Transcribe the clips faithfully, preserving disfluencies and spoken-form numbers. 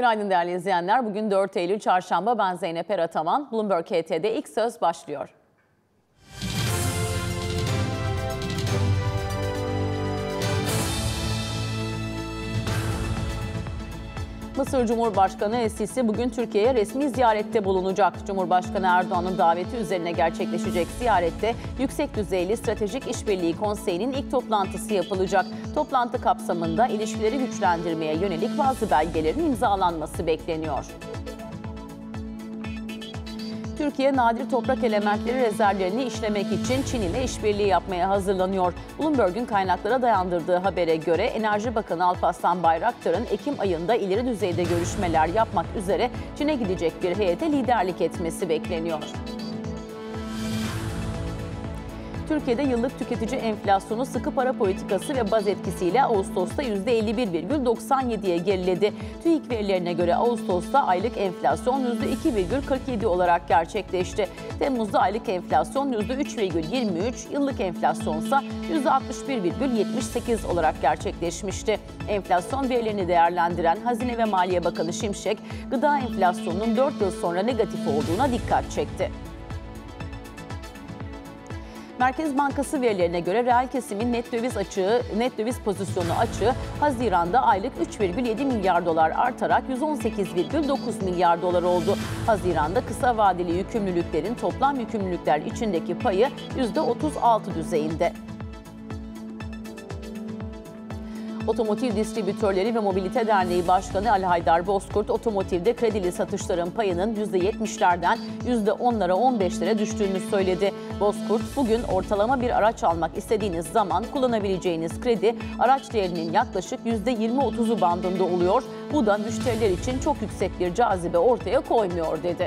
Günaydın değerli izleyenler. Bugün dört Eylül Çarşamba. Ben Zeynep Erataman. Bloomberg H T'de ilk söz başlıyor. Mısır Cumhurbaşkanı Es-Sisi bugün Türkiye'ye resmi ziyarette bulunacak. Cumhurbaşkanı Erdoğan'ın daveti üzerine gerçekleşecek ziyarette Yüksek Düzeyli Stratejik İşbirliği Konseyi'nin ilk toplantısı yapılacak. Toplantı kapsamında ilişkileri güçlendirmeye yönelik bazı belgelerin imzalanması bekleniyor. Türkiye, nadir toprak elementleri rezervlerini işlemek için Çin ile işbirliği yapmaya hazırlanıyor. Bloomberg'un kaynaklara dayandırdığı habere göre Enerji Bakanı Alparslan Bayraktar'ın Ekim ayında ileri düzeyde görüşmeler yapmak üzere Çin'e gidecek bir heyete liderlik etmesi bekleniyor. Türkiye'de yıllık tüketici enflasyonu sıkı para politikası ve baz etkisiyle Ağustos'ta yüzde elli bir virgül doksan yediye geriledi. TÜİK verilerine göre Ağustos'ta aylık enflasyon yüzde iki virgül kırk yedi olarak gerçekleşti. Temmuz'da aylık enflasyon yüzde üç virgül yirmi üç, yıllık enflasyonsa yüzde altmış bir virgül yetmiş sekiz olarak gerçekleşmişti. Enflasyon verilerini değerlendiren Hazine ve Maliye Bakanı Şimşek, gıda enflasyonunun dört yıl sonra negatif olduğuna dikkat çekti. Merkez Bankası verilerine göre reel kesimin net döviz açığı, net döviz pozisyonu açığı Haziran'da aylık üç virgül yedi milyar dolar artarak yüz on sekiz virgül dokuz milyar dolar oldu. Haziran'da kısa vadeli yükümlülüklerin toplam yükümlülükler içindeki payı yüzde otuz altı düzeyinde. Otomotiv Distribütörleri ve Mobilite Derneği Başkanı Ali Haydar Bozkurt, otomotivde kredili satışların payının yüzde yetmişlerden yüzde onlara on beşlere düştüğünü söyledi. Bozkurt, bugün ortalama bir araç almak istediğiniz zaman kullanabileceğiniz kredi araç değerinin yaklaşık yüzde yirmi otuzu bandında oluyor. Bu da müşteriler için çok yüksek bir cazibe ortaya koymuyor dedi.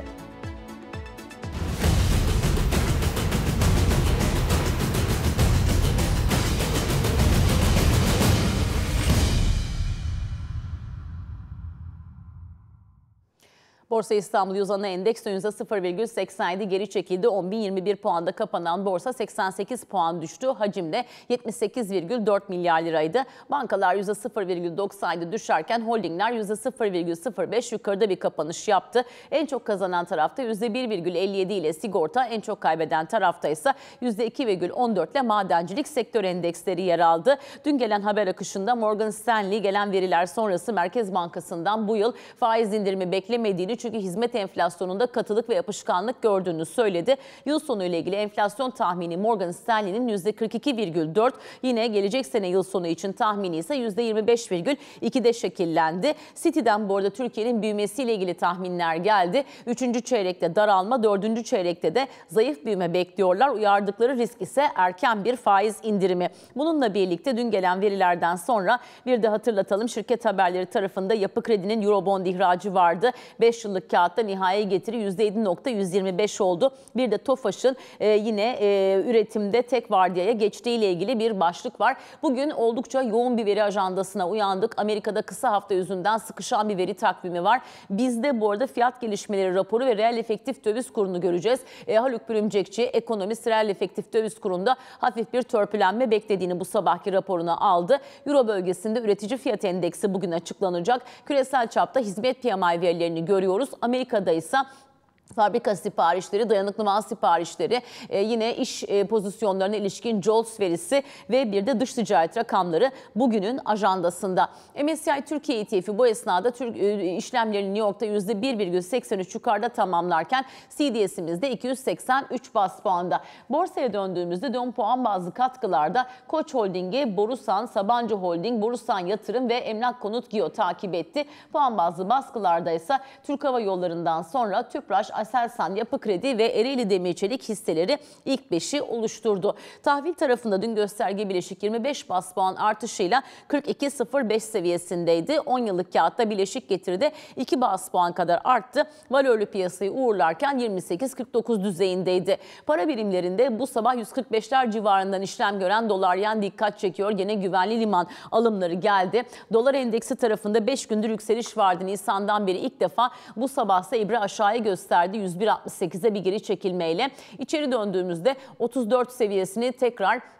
Borsa İstanbul Yüz Ana Endeks yüzde sıfır virgül seksen yedi geri çekildi. on bin yirmi bir puanda kapanan borsa seksen sekiz puan düştü. Hacimde yetmiş sekiz virgül dört milyar liraydı. Bankalar yüzde sıfır virgül doksan yedi düşerken holdingler yüzde sıfır virgül sıfır beş yukarıda bir kapanış yaptı. En çok kazanan tarafta yüzde bir virgül elli yedi ile sigorta, en çok kaybeden tarafta ise yüzde iki virgül on dört ile madencilik sektör endeksleri yer aldı. Dün gelen haber akışında Morgan Stanley gelen veriler sonrası Merkez Bankası'ndan bu yıl faiz indirimi beklemediğini, çünkü hizmet enflasyonunda katılık ve yapışkanlık gördüğünü söyledi. Yıl sonu ile ilgili enflasyon tahmini Morgan Stanley'nin yüzde kırk iki virgül dört, yine gelecek sene yıl sonu için tahmini ise yüzde yirmi beş virgül iki'de şekillendi. Citi'den bu arada Türkiye'nin büyümesiyle ilgili tahminler geldi. Üçüncü çeyrekte daralma, dördüncü çeyrekte de zayıf büyüme bekliyorlar. Uyardıkları risk ise erken bir faiz indirimi. Bununla birlikte dün gelen verilerden sonra bir de hatırlatalım, şirket haberleri tarafında Yapı Kredi'nin Eurobond ihracı vardı. beş yıllık kağıtta nihai getiri yüzde yedi virgül yüz yirmi beş oldu. Bir de TOFAŞ'ın e, yine e, üretimde tek vardiyaya geçtiği ile ilgili bir başlık var. Bugün oldukça yoğun bir veri ajandasına uyandık. Amerika'da kısa hafta yüzünden sıkışan bir veri takvimi var. Bizde bu arada fiyat gelişmeleri raporu ve reel efektif döviz kurunu göreceğiz. E, Haluk Bürümcekçi, ekonomist, reel efektif döviz kurunda hafif bir törpülenme beklediğini bu sabahki raporuna aldı. Euro bölgesinde üretici fiyat endeksi bugün açıklanacak. Küresel çapta hizmet P M I verilerini görüyoruz. Amerika'da ise fabrika siparişleri, dayanıklı mal siparişleri, e, yine iş e, pozisyonlarına ilişkin JOLTS verisi ve bir de dış ticaret rakamları bugünün ajandasında. M S C I Türkiye E T F'i bu esnada Türk, e, işlemlerini New York'ta yüzde bir virgül seksen üç yukarıda tamamlarken C D S'imizde iki yüz seksen üç bas puanda. Borsaya döndüğümüzde dön puan bazlı katkılarda Koç Holding'i Borusan, Sabancı Holding, Borusan Yatırım ve Emlak Konut Gio takip etti. Puan bazlı baskılarda ise Türk Hava Yolları'ndan sonra Tüpraş, Aselsan, Yapı Kredi ve Ereğli Demir Çelik hisseleri ilk beşi oluşturdu. Tahvil tarafında dün gösterge bileşik yirmi beş bas puan artışıyla kırk iki virgül sıfır beş seviyesindeydi. on yıllık kağıtta bileşik getiride iki bas puan kadar arttı. Valörlü piyasayı uğurlarken yirmi sekiz virgül kırk dokuz düzeyindeydi. Para birimlerinde bu sabah yüz kırk beşler civarından işlem gören dolar yen dikkat çekiyor. Gene güvenli liman alımları geldi. Dolar endeksi tarafında beş gündür yükseliş vardı. Nisan'dan beri ilk defa bu sabahsa ibre aşağıya gösterdi. yüz bir virgül altmış sekize bir geri çekilmeyle. İçeri döndüğümüzde otuz dört seviyesini tekrar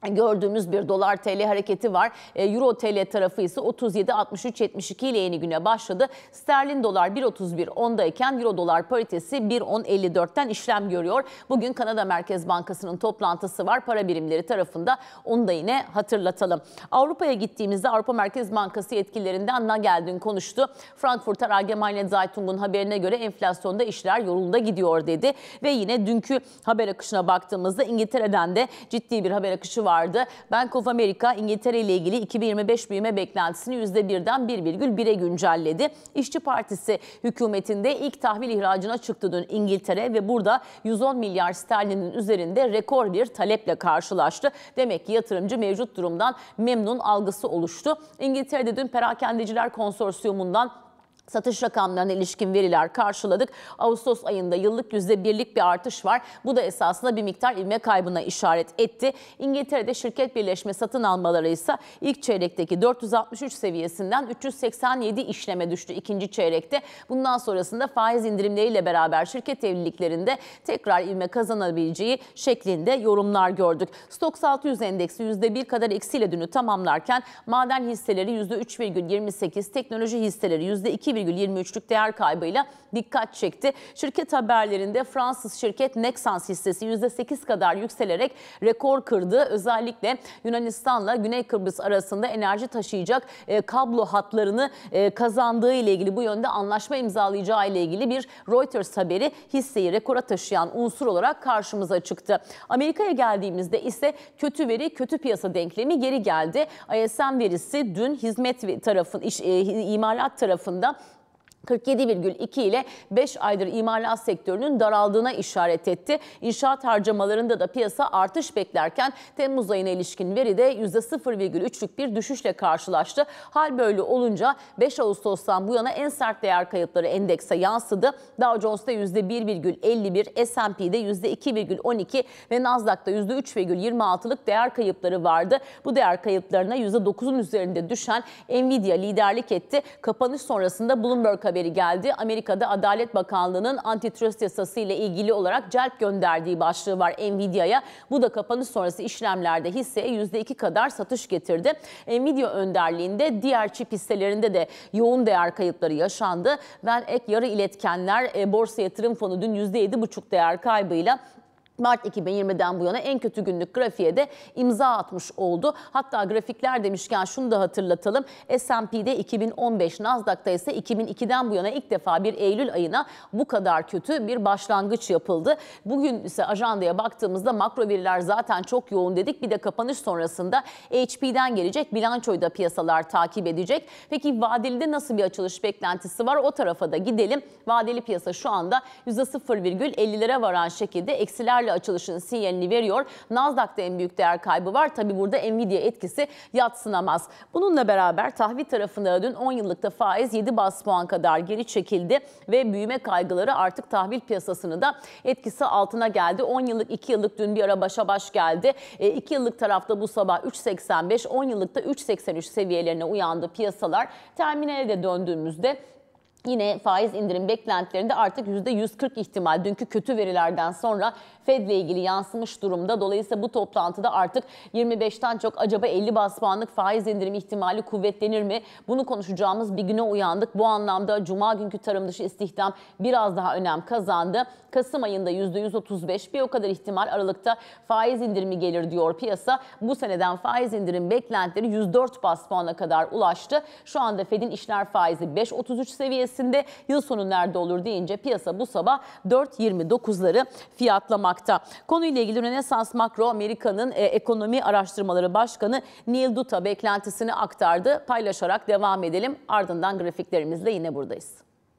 gördüğümüz bir dolar T L hareketi var. Euro T L tarafı ise otuz yedi altmış üç yetmiş iki ile yeni güne başladı. Sterlin dolar bir otuz bir ondayken Euro dolar paritesi bir on elli dörtten işlem görüyor. Bugün Kanada Merkez Bankası'nın toplantısı var. Para birimleri tarafında onu da yine hatırlatalım. Avrupa'ya gittiğimizde Avrupa Merkez Bankası yetkililerinden Nagel dün konuştu. Frankfurter Allgemeine Zeitung'un haberine göre enflasyonda işler yolunda gidiyor dedi. Ve yine dünkü haber akışına baktığımızda İngiltere'den de ciddi bir haber akışı var. vardı. Bank of America İngiltere ile ilgili iki bin yirmi beş büyüme beklentisini yüzde birden bir virgül bire güncelledi. İşçi Partisi hükümetinde ilk tahvil ihracına çıktı dün İngiltere ve burada yüz on milyar sterlinin üzerinde rekor bir taleple karşılaştı. Demek ki yatırımcı mevcut durumdan memnun algısı oluştu. İngiltere'de dün Perakendeciler Konsorsiyumu'ndan satış rakamlarına ilişkin veriler karşıladık. Ağustos ayında yıllık yüzde birlik bir artış var. Bu da esasında bir miktar ivme kaybına işaret etti. İngiltere'de şirket birleşme satın almaları ise ilk çeyrekteki dört yüz altmış üç seviyesinden üç yüz seksen yedi işleme düştü ikinci çeyrekte. Bundan sonrasında faiz indirimleriyle beraber şirket evliliklerinde tekrar ivme kazanabileceği şeklinde yorumlar gördük. Stoxx altı yüz endeksi yüzde bir kadar eksiyle dünü tamamlarken maden hisseleri yüzde üç virgül yirmi sekiz, teknoloji hisseleri yüzde iki virgül yirmi üçlük değer kaybıyla dikkat çekti. Şirket haberlerinde Fransız şirket Nexans hissesi yüzde sekiz kadar yükselerek rekor kırdı. Özellikle Yunanistan'la Güney Kıbrıs arasında enerji taşıyacak e, kablo hatlarını e, kazandığı ile ilgili bu yönde anlaşma imzalayacağı ile ilgili bir Reuters haberi hisseyi rekora taşıyan unsur olarak karşımıza çıktı. Amerika'ya geldiğimizde ise kötü veri kötü piyasa denklemi geri geldi. I S M verisi dün hizmet tarafın iş, e, imalat tarafında kırk yedi virgül iki ile beş aydır imalat sektörünün daraldığına işaret etti. İnşaat harcamalarında da piyasa artış beklerken Temmuz ayına ilişkin veride yüzde sıfır virgül üçlük bir düşüşle karşılaştı. Hal böyle olunca beş Ağustos'tan bu yana en sert değer kayıpları endekse yansıdı. Dow Jones'ta yüzde bir virgül elli bir, S and P'de yüzde iki virgül on iki ve Nasdaq'ta yüzde üç virgül yirmi altılık değer kayıpları vardı. Bu değer kayıplarına yüzde dokuzun üzerinde düşen Nvidia liderlik etti. Kapanış sonrasında Bloomberg haberi geldi. Amerika'da Adalet Bakanlığı'nın antitrust yasası ile ilgili olarak celp gönderdiği başlığı var Nvidia'ya. Bu da kapanış sonrası işlemlerde hisseye yüzde iki kadar satış getirdi. Nvidia önderliğinde diğer çip hisselerinde de yoğun değer kayıpları yaşandı. Venek yarı iletkenler borsa yatırım fonu dün yüzde yedi buçuk değer kaybıyla Mart iki bin yirmiden bu yana en kötü günlük grafiğe de imza atmış oldu. Hatta grafikler demişken şunu da hatırlatalım. S and P'de iki bin on beş, Nasdaq'ta ise iki bin ikiden bu yana ilk defa bir Eylül ayına bu kadar kötü bir başlangıç yapıldı. Bugün ise ajandaya baktığımızda makro veriler zaten çok yoğun dedik. Bir de kapanış sonrasında H P'den gelecek bilançoyu da piyasalar takip edecek. Peki vadelide nasıl bir açılış beklentisi var? O tarafa da gidelim. Vadeli piyasa şu anda yüzde sıfır virgül ellilere varan şekilde eksiler açılışın sinyalini veriyor. Nasdaq'ta en büyük değer kaybı var. Tabi burada Nvidia etkisi yadsınamaz. Bununla beraber tahvil tarafında dün on yıllıkta faiz yedi bas puan kadar geri çekildi ve büyüme kaygıları artık tahvil piyasasını da etkisi altına geldi. on yıllık, iki yıllık dün bir ara başa baş geldi. iki yıllık tarafta bu sabah üç seksen beş, on yıllıkta üç seksen üç seviyelerine uyandı piyasalar. Terminale de döndüğümüzde yine faiz indirim beklentilerinde artık yüzde yüz kırk ihtimal dünkü kötü verilerden sonra Fed ile ilgili yansımış durumda. Dolayısıyla bu toplantıda artık yirmi beşten çok acaba elli bas puanlık faiz indirim ihtimali kuvvetlenir mi? Bunu konuşacağımız bir güne uyandık. Bu anlamda Cuma günkü tarım dışı istihdam biraz daha önem kazandı. Kasım ayında yüzde yüz otuz beş, bir o kadar ihtimal Aralık'ta faiz indirimi gelir diyor piyasa. Bu seneden faiz indirim beklentileri yüz dört bas puana kadar ulaştı. Şu anda Fed'in işler faizi beş otuz üç seviyesinde. Yıl sonu nerede olur deyince piyasa bu sabah dört yirmi dokuzları fiyatlamakta. Konuyla ilgili Rönesans Makro Amerika'nın e, ekonomi araştırmaları başkanı Neil Dutta beklentisini aktardı. Paylaşarak devam edelim. Ardından grafiklerimizle yine buradayız.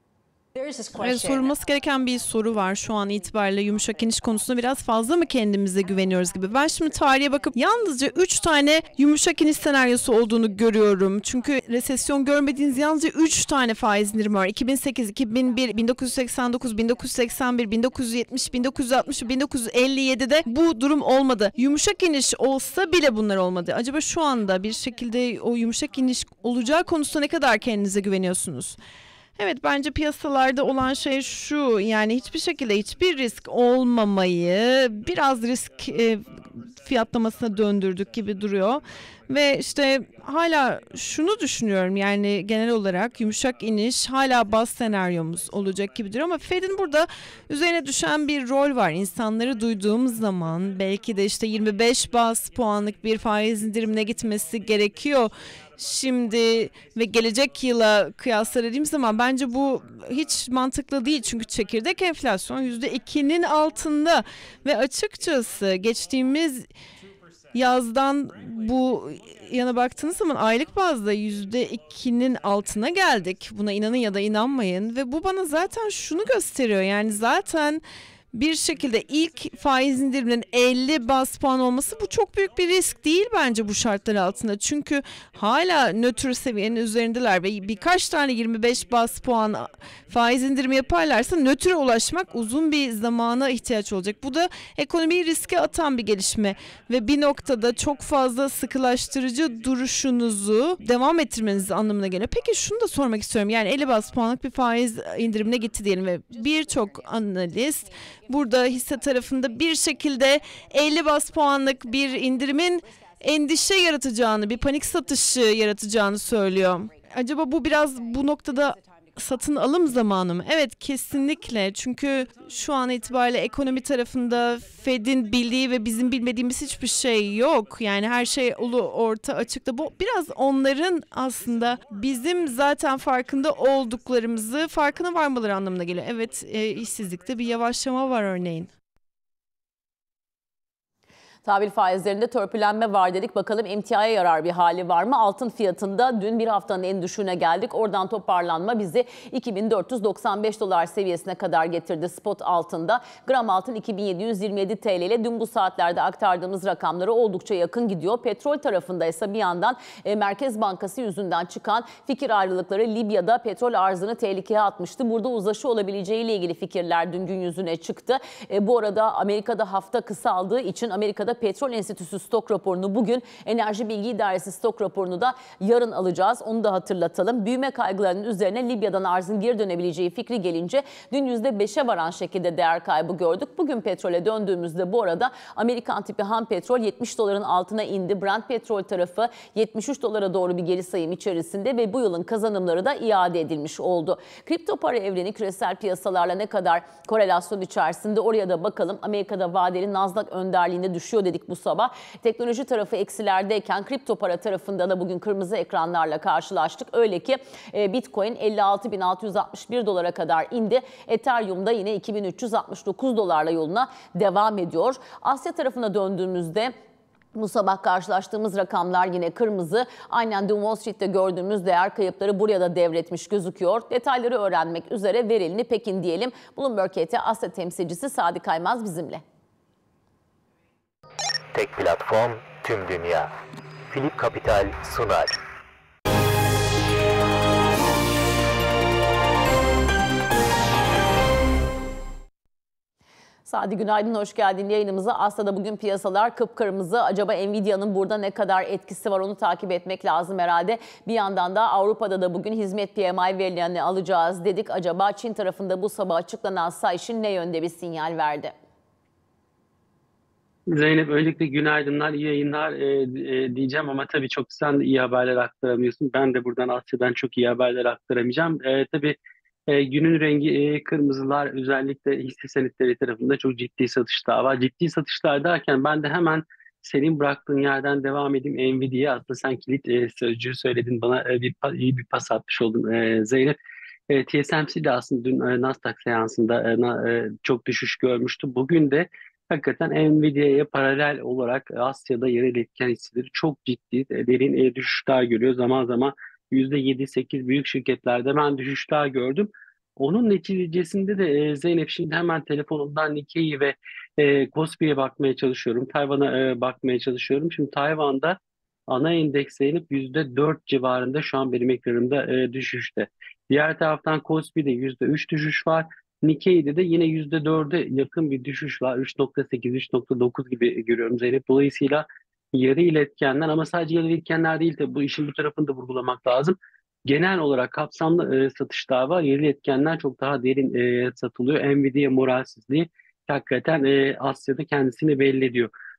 Evet, sorulması gereken bir soru var şu an itibariyle. Yumuşak iniş konusunda biraz fazla mı kendimize güveniyoruz gibi. Ben şimdi tarihe bakıp yalnızca üç tane yumuşak iniş senaryosu olduğunu görüyorum. Çünkü resesyon görmediğiniz yalnızca üç tane faiz indirimi var. iki bin sekiz, iki bin bir, bin dokuz yüz seksen dokuz, bin dokuz yüz seksen bir, bin dokuz yüz yetmiş, bin dokuz yüz altmış, bin dokuz yüz elli yedide bu durum olmadı. Yumuşak iniş olsa bile bunlar olmadı. Acaba şu anda bir şekilde o yumuşak iniş olacağı konusunda ne kadar kendinize güveniyorsunuz? Evet, bence piyasalarda olan şey şu, yani hiçbir şekilde hiçbir risk olmamayı, biraz risk e, fiyatlamasına döndürdük gibi duruyor. Ve işte hala şunu düşünüyorum, yani genel olarak yumuşak iniş hala baz senaryomuz olacak gibi duruyor ama Fed'in burada üzerine düşen bir rol var. İnsanları duyduğumuz zaman belki de işte yirmi beş baz puanlık bir faiz indirimine gitmesi gerekiyor şimdi ve gelecek yıla kıyasla dediğim zaman bence bu hiç mantıklı değil. Çünkü çekirdek enflasyon yüzde ikinin altında ve açıkçası geçtiğimiz yazdan bu yana baktığınız zaman aylık bazda yüzde ikinin altına geldik. Buna inanın ya da inanmayın ve bu bana zaten şunu gösteriyor. Yani zaten bir şekilde ilk faiz indiriminin elli baz puan olması bu çok büyük bir risk değil bence bu şartlar altında. Çünkü hala nötr seviyenin üzerindeler ve birkaç tane yirmi beş baz puan faiz indirimi yaparlarsa nötre ulaşmak uzun bir zamana ihtiyaç olacak. Bu da ekonomiyi riske atan bir gelişme ve bir noktada çok fazla sıkılaştırıcı duruşunuzu devam ettirmeniz anlamına geliyor. Peki şunu da sormak istiyorum. Yani elli baz puanlık bir faiz indirimine gitti diyelim ve birçok analist burada hisse tarafında bir şekilde elli baz puanlık bir indirimin endişe yaratacağını, bir panik satışı yaratacağını söylüyor. Acaba bu biraz bu noktada satın alım zamanı mı? Evet, kesinlikle. Çünkü şu an itibariyle ekonomi tarafında Fed'in bildiği ve bizim bilmediğimiz hiçbir şey yok. Yani her şey ulu orta açıkta. Bu biraz onların aslında bizim zaten farkında olduklarımızı farkına varmaları anlamına geliyor. Evet, e, işsizlikte bir yavaşlama var örneğin. Tahvil faizlerinde törpülenme var dedik. Bakalım emtiaya yarar bir hali var mı? Altın fiyatında dün bir haftanın en düşüğüne geldik. Oradan toparlanma bizi iki bin dört yüz doksan beş dolar seviyesine kadar getirdi spot altında. Gram altın iki bin yedi yüz yirmi yedi T L ile dün bu saatlerde aktardığımız rakamlara oldukça yakın gidiyor. Petrol tarafında ise bir yandan e, Merkez Bankası yüzünden çıkan fikir ayrılıkları Libya'da petrol arzını tehlikeye atmıştı. Burada uzlaşı olabileceğiyle ilgili fikirler dün gün yüzüne çıktı. E, bu arada Amerika'da hafta kısaldığı için Amerika'da Petrol Enstitüsü stok raporunu bugün, Enerji Bilgi İdaresi stok raporunu da yarın alacağız. Onu da hatırlatalım. Büyüme kaygılarının üzerine Libya'dan arzın geri dönebileceği fikri gelince dün yüzde beşe varan şekilde değer kaybı gördük. Bugün petrole döndüğümüzde bu arada Amerikan tipi ham petrol yetmiş doların altına indi. Brent petrol tarafı yetmiş üç dolara doğru bir geri sayım içerisinde ve bu yılın kazanımları da iade edilmiş oldu. Kripto para evreni küresel piyasalarla ne kadar korelasyon içerisinde, oraya da bakalım. Amerika'da vadeli Nasdaq önderliğinde düşüyor dedik bu sabah. Teknoloji tarafı eksilerdeyken kripto para tarafında da bugün kırmızı ekranlarla karşılaştık. Öyle ki Bitcoin elli altı bin altı yüz altmış bir dolara kadar indi. Ethereum'da yine iki bin üç yüz altmış dokuz dolarla yoluna devam ediyor. Asya tarafına döndüğümüzde bu sabah karşılaştığımız rakamlar yine kırmızı. Aynen dün Wall Street'te gördüğümüz değer kayıpları buraya da devretmiş gözüküyor. Detayları öğrenmek üzere verilini Pekin diyelim. Bloomberg H T Asya temsilcisi Sadi Kaymaz bizimle. Tek platform, tüm dünya. Philip Capital sunar. Sadi günaydın, hoş geldin yayınımıza. Aslında bugün piyasalar kıpkırmızı. Acaba Nvidia'nın burada ne kadar etkisi var, onu takip etmek lazım herhalde. Bir yandan da Avrupa'da da bugün hizmet P M I verilerini alacağız dedik. Acaba Çin tarafında bu sabah açıklanan sayışın ne yönde bir sinyal verdi? Zeynep, öncelikle günaydınlar, iyi yayınlar e, e, diyeceğim ama tabii çok sen de iyi haberler aktaramıyorsun. Ben de buradan Asya'dan çok iyi haberler aktaramayacağım. E, tabii e, günün rengi e, kırmızılar, özellikle hisse senetleri tarafında çok ciddi satışlar var. Ciddi satışlar derken ben de hemen senin bıraktığın yerden devam edeyim. Nvidia, aslında sen kilit e, sözcüğü söyledin, bana e, bir, iyi bir pas atmış oldun e, Zeynep. E, T S M C de aslında dün e, Nasdaq seansında e, na- e, çok düşüş görmüştü. Bugün de hakikaten Nvidia'ya paralel olarak Asya'da yer etken hisseleri çok ciddi e, derin e, düşüşler görüyor. Zaman zaman yüzde yedi sekiz büyük şirketlerde ben düşüşler gördüm. Onun neticesinde de e, Zeynep, şimdi hemen telefonumdan Nikkei ve e, Kospi'ye bakmaya çalışıyorum. Tayvan'a e, bakmaya çalışıyorum. Şimdi Tayvan'da ana endeks Zeynep yüzde dört civarında şu an benim ekranımda e, düşüşte. Diğer taraftan Kospi'de yüzde üç düşüş var. Nikkei'de de yine yüzde dörde yakın bir düşüş var. üç nokta sekiz, üç nokta dokuz gibi görüyorum Zeynep. Dolayısıyla yarı iletkenler, ama sadece yarı iletkenler değil de bu işin bu tarafını da vurgulamak lazım. Genel olarak kapsamlı e, satışlar var. Yarı iletkenler çok daha derin e, satılıyor. Nvidia moralsizliği hakikaten e, Asya'da kendisini belli ediyor.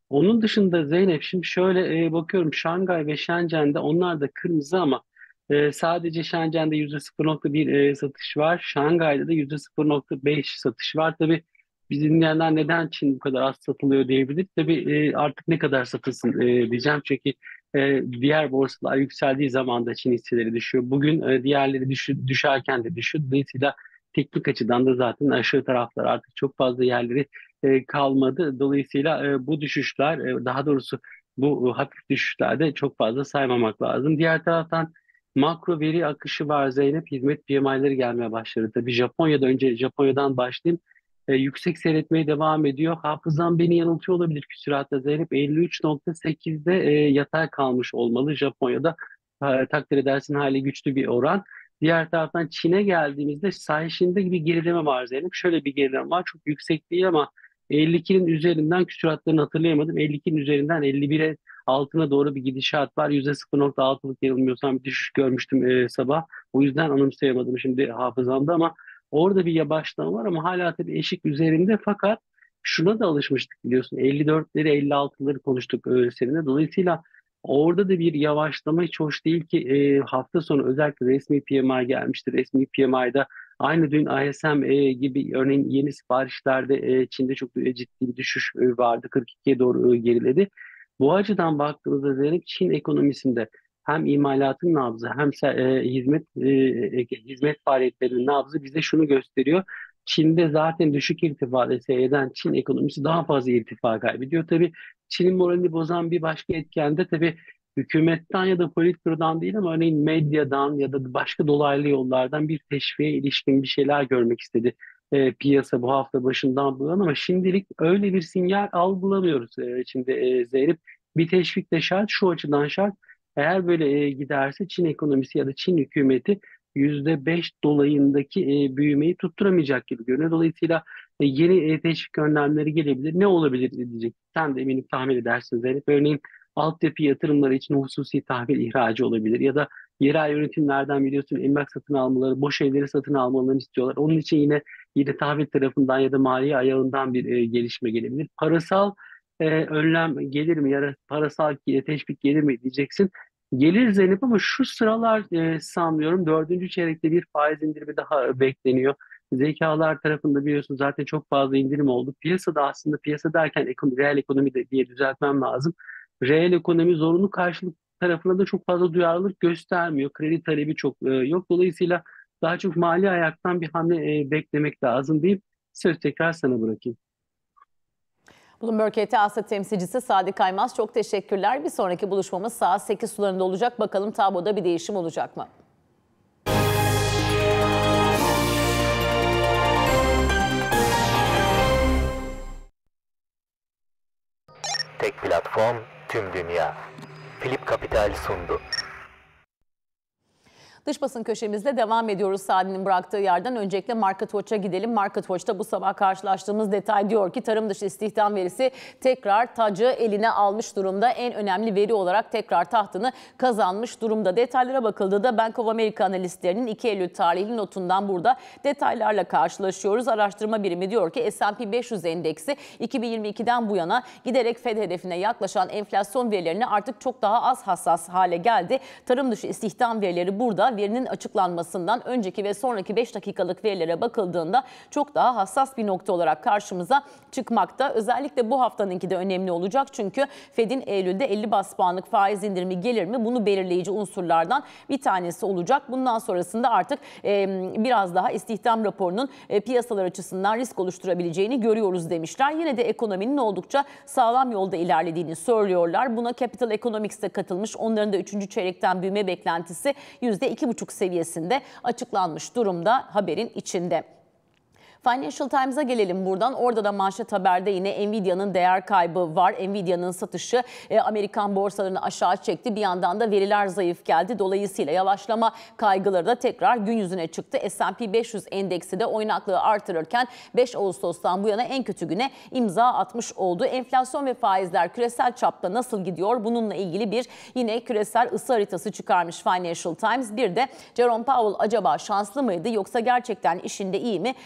Onun dışında Zeynep, şimdi şöyle e, bakıyorum, Şangay ve Shenzhen'de onlar da kırmızı ama e, sadece Shenzhen'de yüzde sıfır nokta bir e, satış var. Şangay'da da yüzde sıfır nokta beş satış var. Tabii biz dinleyenler neden Çin bu kadar az satılıyor diyebilir. Tabii e, artık ne kadar satılsın e, diyeceğim. Çünkü e, diğer borsalar yükseldiği zaman da Çin hisseleri düşüyor. Bugün e, diğerleri düşü- düşerken de düşüyor. Dolayısıyla teknik açıdan da zaten aşağı taraflar artık çok fazla yerleri e, kalmadı. Dolayısıyla e, bu düşüşler, e, daha doğrusu bu e, hafif düşüşlerde çok fazla saymamak lazım. Diğer taraftan makro veri akışı var Zeynep. Hizmet P M I'leri gelmeye başladı. Tabii Japonya'da, önce Japonya'dan başlayayım. E, yüksek seyretmeye devam ediyor. Hafızam beni yanıltıyor olabilir küsuratta Zeynep. elli üç nokta sekizde e, yatay kalmış olmalı Japonya'da. E, takdir edersin, hali güçlü bir oran. Diğer taraftan Çin'e geldiğimizde sayışinde bir gerileme var Zeynep. Şöyle bir gerileme var. Çok yüksek değil ama elli ikinin üzerinden, küsuratlarını hatırlayamadım, elli ikinin üzerinden elli bire altına doğru bir gidişat var. yüzde sıfır nokta altılık yanılmıyorsam bir düşüş görmüştüm e, sabah. O yüzden anımsayamadım şimdi hafızamda ama orada bir yavaşlama var ama hala tabii eşik üzerinde, fakat şuna da alışmıştık biliyorsun. elli dörtleri elli altıları konuştuk e, seninle. Dolayısıyla orada da bir yavaşlama hiç hoş değil ki e, hafta sonu özellikle resmi P M I gelmişti. Resmi P M I'da aynı dün I S M e, gibi örneğin yeni siparişlerde e, Çin'de çok e, ciddi bir düşüş e, vardı. kırk ikiye doğru e, geriledi. Bu açıdan baktığımızda Zeynep, Çin ekonomisinde hem imalatın nabzı hem se- e, hizmet e, e, hizmet faaliyetlerinin nabzı bize şunu gösteriyor. Çin'de zaten düşük irtifa eden Çin ekonomisi daha fazla irtifa kaybediyor. Tabii Çin'in moralini bozan bir başka etken de tabii hükümetten ya da politika'dan değil ama örneğin medyadan ya da başka dolaylı yollardan bir teşviğe ilişkin bir şeyler görmek istedi e, piyasa bu hafta başından bu yana, ama şimdilik öyle bir sinyal algılamıyoruz e, Çin'de e, Zeynep. Bir teşvik de şart, şu açıdan şart. Eğer böyle e, giderse Çin ekonomisi ya da Çin hükümeti yüzde beş dolayındaki e, büyümeyi tutturamayacak gibi görünüyor. Dolayısıyla e, yeni e, teşvik önlemleri gelebilir. Ne olabilir diyecek. Sen de eminim tahmin edersin Zeynep. Örneğin altyapı yatırımları için hususi tahvil ihracı olabilir ya da yerel yönetimlerden biliyorsun emlak satın almaları, boş evleri satın almalarını istiyorlar. Onun için yine yine tahvil tarafından ya da maliye ayağından bir e, gelişme gelebilir. Parasal e, önlem gelir mi ya da parasal e, teşvik gelir mi diyeceksin. Gelir Zeynep ama şu sıralar e, sanmıyorum. Dördüncü çeyrekte bir faiz indirimi daha bekleniyor. Zekalar tarafında biliyorsun zaten çok fazla indirim oldu. Piyasada, aslında piyasa derken ekonomi, reel ekonomi de diye düzeltmem lazım. Reel ekonomi zorunlu karşılık tarafına da çok fazla duyarlılık göstermiyor. Kredi talebi çok e, yok. Dolayısıyla daha çok mali ayaktan bir hamle e, beklemek lazım deyip söz tekrar sana bırakayım. Bloomberg H T Asya temsilcisi Sadi Kaymaz, çok teşekkürler. Bir sonraki buluşmamız saat sekiz sularında olacak. Bakalım tabloda bir değişim olacak mı? Tek platform, tüm dünya. Philip Capital sundu. Dış basın köşemizde devam ediyoruz Sadi'nin bıraktığı yerden. Öncelikle Market Watch'a gidelim. Market Watch'ta bu sabah karşılaştığımız detay diyor ki tarım dışı istihdam verisi tekrar tacı eline almış durumda. En önemli veri olarak tekrar tahtını kazanmış durumda. Detaylara bakıldığında Bank of America analistlerinin iki Eylül tarihli notundan burada detaylarla karşılaşıyoruz. Araştırma birimi diyor ki S and P beş yüz endeksi iki bin yirmi ikiden bu yana giderek Fed hedefine yaklaşan enflasyon verilerine artık çok daha az hassas hale geldi. Tarım dışı istihdam verileri burada verinin açıklanmasından önceki ve sonraki beş dakikalık verilere bakıldığında çok daha hassas bir nokta olarak karşımıza çıkmakta. Özellikle bu haftanınki de önemli olacak çünkü Fed'in Eylül'de elli bas puanlık faiz indirimi gelir mi? Bunu belirleyici unsurlardan bir tanesi olacak. Bundan sonrasında artık e, biraz daha istihdam raporunun e, piyasalar açısından risk oluşturabileceğini görüyoruz demişler. Yine de ekonominin oldukça sağlam yolda ilerlediğini söylüyorlar. Buna Capital Economics'te katılmış, onların da üçüncü çeyrekten büyüme beklentisi yüzde iki buçuk seviyesinde açıklanmış durumda haberin içinde. Financial Times'a gelelim buradan. Orada da manşet haberde yine Nvidia'nın değer kaybı var. Nvidia'nın satışı e, Amerikan borsalarını aşağı çekti. Bir yandan da veriler zayıf geldi. Dolayısıyla yavaşlama kaygıları da tekrar gün yüzüne çıktı. S and P beş yüz endeksi de oynaklığı artırırken beş Ağustos'tan bu yana en kötü güne imza atmış oldu. Enflasyon ve faizler küresel çapta nasıl gidiyor? Bununla ilgili bir yine küresel ısı haritası çıkarmış Financial Times. Bir de Jerome Powell acaba şanslı mıydı yoksa gerçekten işinde iyi mi? Bunun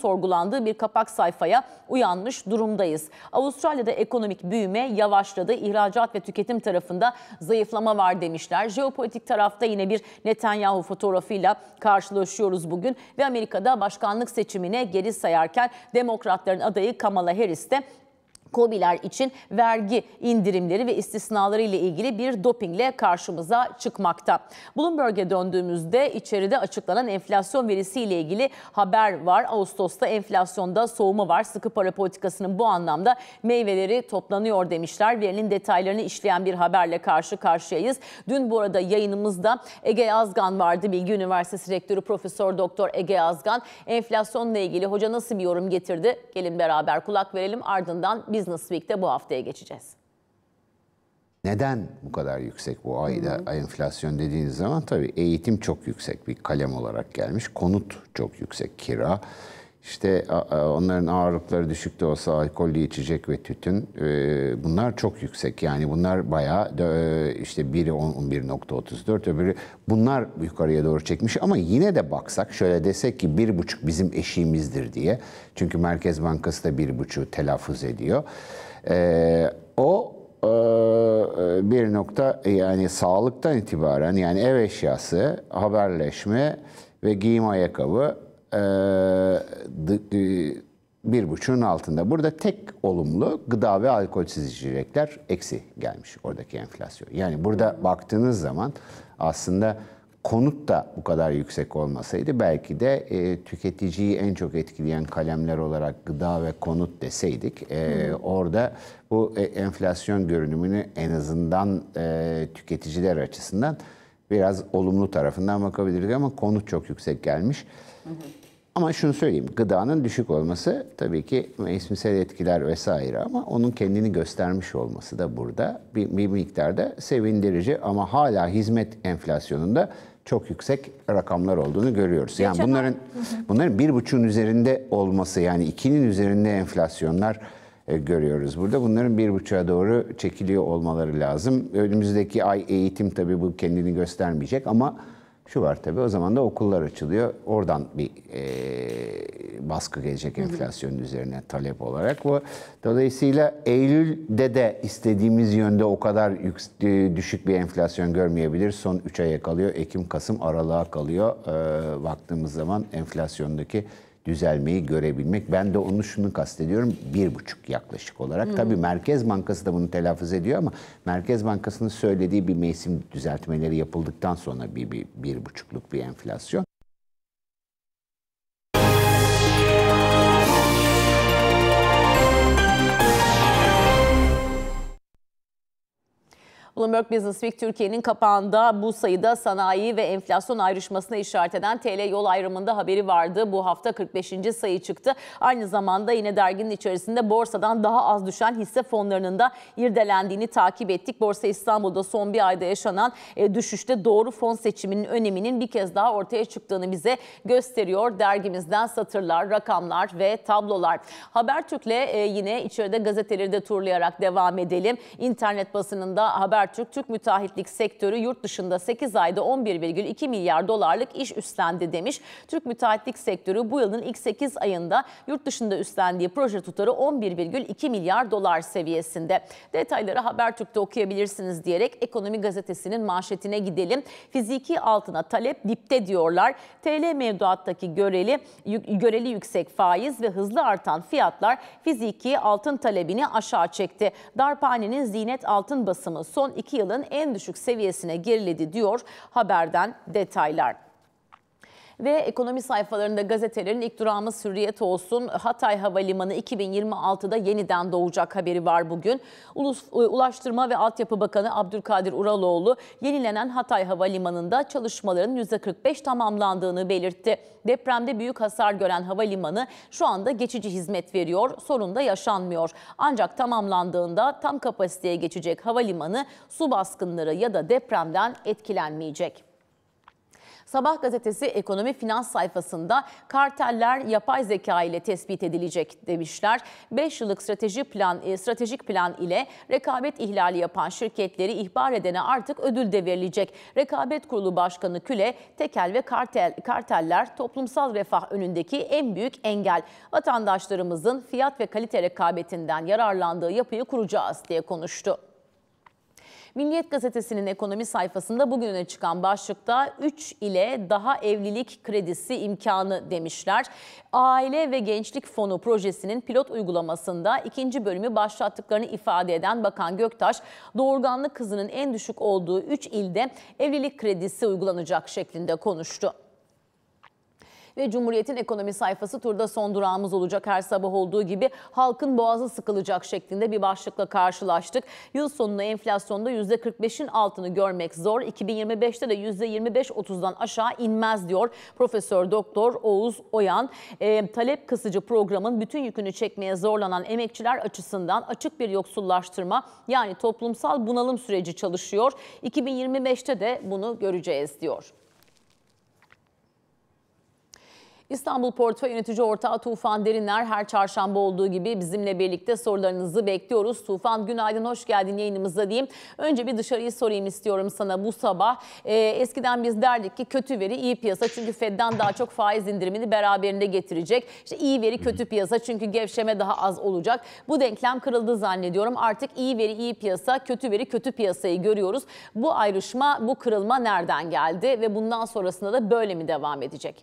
sorgulandığı bir kapak sayfaya uyanmış durumdayız. Avustralya'da ekonomik büyüme yavaşladı. İhracat ve tüketim tarafında zayıflama var demişler. Jeopolitik tarafta yine bir Netanyahu fotoğrafıyla karşılaşıyoruz bugün ve Amerika'da başkanlık seçimine geri sayarken Demokratların adayı Kamala Harris de KOBİ'ler için vergi indirimleri ve istisnaları ile ilgili bir dopingle karşımıza çıkmakta. Bloomberg'e döndüğümüzde içeride açıklanan enflasyon verisiyle ilgili haber var. Ağustos'ta enflasyonda soğuma var. Sıkı para politikasının bu anlamda meyveleri toplanıyor demişler. Verinin detaylarını işleyen bir haberle karşı karşıyayız. Dün bu arada yayınımızda Ege Yazgan vardı. Bilgi Üniversitesi Rektörü Profesör Doktor Ege Yazgan. Enflasyonla ilgili hoca nasıl bir yorum getirdi? Gelin beraber kulak verelim, ardından bir Business Week'te bu haftaya geçeceğiz. Neden bu kadar yüksek bu ayda hı hı. enflasyon dediğiniz zaman tabii eğitim çok yüksek bir kalem olarak gelmiş. Konut çok yüksek, kira. İşte onların ağırlıkları düşük de olsa alkollü içecek ve tütün bunlar çok yüksek. Yani bunlar bayağı işte biri on bir nokta otuz dört öbürü bunlar yukarıya doğru çekmiş. Ama yine de baksak şöyle desek ki bir buçuk bizim eşiğimizdir diye. Çünkü Merkez Bankası da bir buçuğu telaffuz ediyor. O bir nokta yani sağlıktan itibaren yani ev eşyası, haberleşme ve giyim ayakkabı bir buçuğun altında. Burada tek olumlu gıda ve alkolsüz içecekler eksi gelmiş oradaki enflasyon. Yani burada baktığınız zaman aslında konut da bu kadar yüksek olmasaydı belki de e, tüketiciyi en çok etkileyen kalemler olarak gıda ve konut deseydik e, orada bu e, enflasyon görünümünü en azından e, tüketiciler açısından biraz olumlu tarafından bakabilirdik ama konut çok yüksek gelmiş. Hı hı. Ama şunu söyleyeyim, gıdanın düşük olması tabii ki mevsimsel etkiler vesaire ama onun kendini göstermiş olması da burada bir, bir miktarda sevindirici ama hala hizmet enflasyonunda çok yüksek rakamlar olduğunu görüyoruz. Yani bunların bunların bir buçuğun üzerinde olması yani ikinin üzerinde enflasyonlar e, görüyoruz burada. Bunların bir buçuğa doğru çekiliyor olmaları lazım. Önümüzdeki ay eğitim tabii bu kendini göstermeyecek ama şu var tabii o zaman da okullar açılıyor. Oradan bir e, baskı gelecek enflasyonun üzerine talep olarak. Bu dolayısıyla Eylül'de de istediğimiz yönde o kadar yük, düşük bir enflasyon görmeyebilir. Son üç aya kalıyor. Ekim, Kasım, Aralık'a kalıyor. E, baktığımız zaman enflasyondaki düzelmeyi görebilmek. Ben de onu şunu kastediyorum. Bir buçuk yaklaşık olarak. Hmm. Tabii Merkez Bankası da bunu telaffuz ediyor ama Merkez Bankası'nın söylediği bir mevsim düzeltmeleri yapıldıktan sonra bir, bir, bir buçukluk bir enflasyon. Bloomberg Business Week Türkiye'nin kapağında bu sayıda sanayi ve enflasyon ayrışmasına işaret eden T L yol ayrımında haberi vardı. Bu hafta kırk beşinci sayı çıktı. Aynı zamanda yine derginin içerisinde borsadan daha az düşen hisse fonlarının da irdelendiğini takip ettik. Borsa İstanbul'da son bir ayda yaşanan e, düşüşte doğru fon seçiminin öneminin bir kez daha ortaya çıktığını bize gösteriyor. Dergimizden satırlar, rakamlar ve tablolar. Habertürk'le e, yine içeride gazeteleri de turlayarak devam edelim. İnternet basınında Haber Türk, Türk müteahhitlik sektörü yurt dışında sekiz ayda on bir virgül iki milyar dolarlık iş üstlendi demiş. Türk müteahhitlik sektörü bu yılın ilk sekiz ayında yurt dışında üstlendiği proje tutarı on bir virgül iki milyar dolar seviyesinde. Detayları Habertürk'te okuyabilirsiniz diyerek Ekonomi Gazetesi'nin manşetine gidelim. Fiziki altına talep dipte diyorlar. T L mevduattaki göreli, göreli yüksek faiz ve hızlı artan fiyatlar fiziki altın talebini aşağı çekti. Darphane'nin Zinet altın basımı son iki yılın en düşük seviyesine geriledi diyor haberden detaylar. Ve ekonomi sayfalarında gazetelerin ilk durağımız Hürriyet olsun. Hatay Havalimanı iki bin yirmi altıda yeniden doğacak haberi var bugün. Ulus, Ulaştırma ve Altyapı Bakanı Abdülkadir Uraloğlu yenilenen Hatay Havalimanı'nda çalışmaların yüzde kırk beş tamamlandığını belirtti. Depremde büyük hasar gören havalimanı şu anda geçici hizmet veriyor, sorun da yaşanmıyor. Ancak tamamlandığında tam kapasiteye geçecek havalimanı su baskınları ya da depremden etkilenmeyecek. Sabah gazetesi ekonomi finans sayfasında karteller yapay zeka ile tespit edilecek demişler. beş yıllık strateji plan, e, stratejik plan ile rekabet ihlali yapan şirketleri ihbar edene artık ödül de verilecek. Rekabet Kurulu Başkanı Küle, tekel ve kartel, karteller toplumsal refah önündeki en büyük engel. Vatandaşlarımızın fiyat ve kalite rekabetinden yararlandığı yapıyı kuracağız diye konuştu. Milliyet Gazetesi'nin ekonomi sayfasında bugün öne çıkan başlıkta üç ile daha evlilik kredisi imkanı demişler. Aile ve Gençlik Fonu projesinin pilot uygulamasında ikinci bölümü başlattıklarını ifade eden Bakan Göktaş, doğurganlık hızının en düşük olduğu üç ilde evlilik kredisi uygulanacak şeklinde konuştu. Ve Cumhuriyet'in ekonomi sayfası turda son durağımız olacak. Her sabah olduğu gibi halkın boğazı sıkılacak şeklinde bir başlıkla karşılaştık. Yıl sonunda enflasyonda yüzde kırk beşin altını görmek zor. iki bin yirmi beşte de yüzde yirmi beş otuzdan aşağı inmez diyor Profesör Doktor Oğuz Oyan. E, talep kısıcı programın bütün yükünü çekmeye zorlanan emekçiler açısından açık bir yoksullaştırma, yani toplumsal bunalım süreci çalışıyor. iki bin yirmi beşte de bunu göreceğiz diyor. İstanbul Portföy Yönetici Ortağı Tufan Deriner her çarşamba olduğu gibi bizimle birlikte sorularınızı bekliyoruz. Tufan, günaydın, hoş geldin yayınımıza diyeyim. Önce bir dışarıyı sorayım istiyorum sana bu sabah. Ee, eskiden biz derdik ki kötü veri iyi piyasa, çünkü Fed'den daha çok faiz indirimini beraberinde getirecek. İşte iyi veri kötü piyasa, çünkü gevşeme daha az olacak. Bu denklem kırıldı zannediyorum. Artık iyi veri iyi piyasa, kötü veri kötü piyasayı görüyoruz. Bu ayrışma, bu kırılma nereden geldi ve bundan sonrasında da böyle mi devam edecek?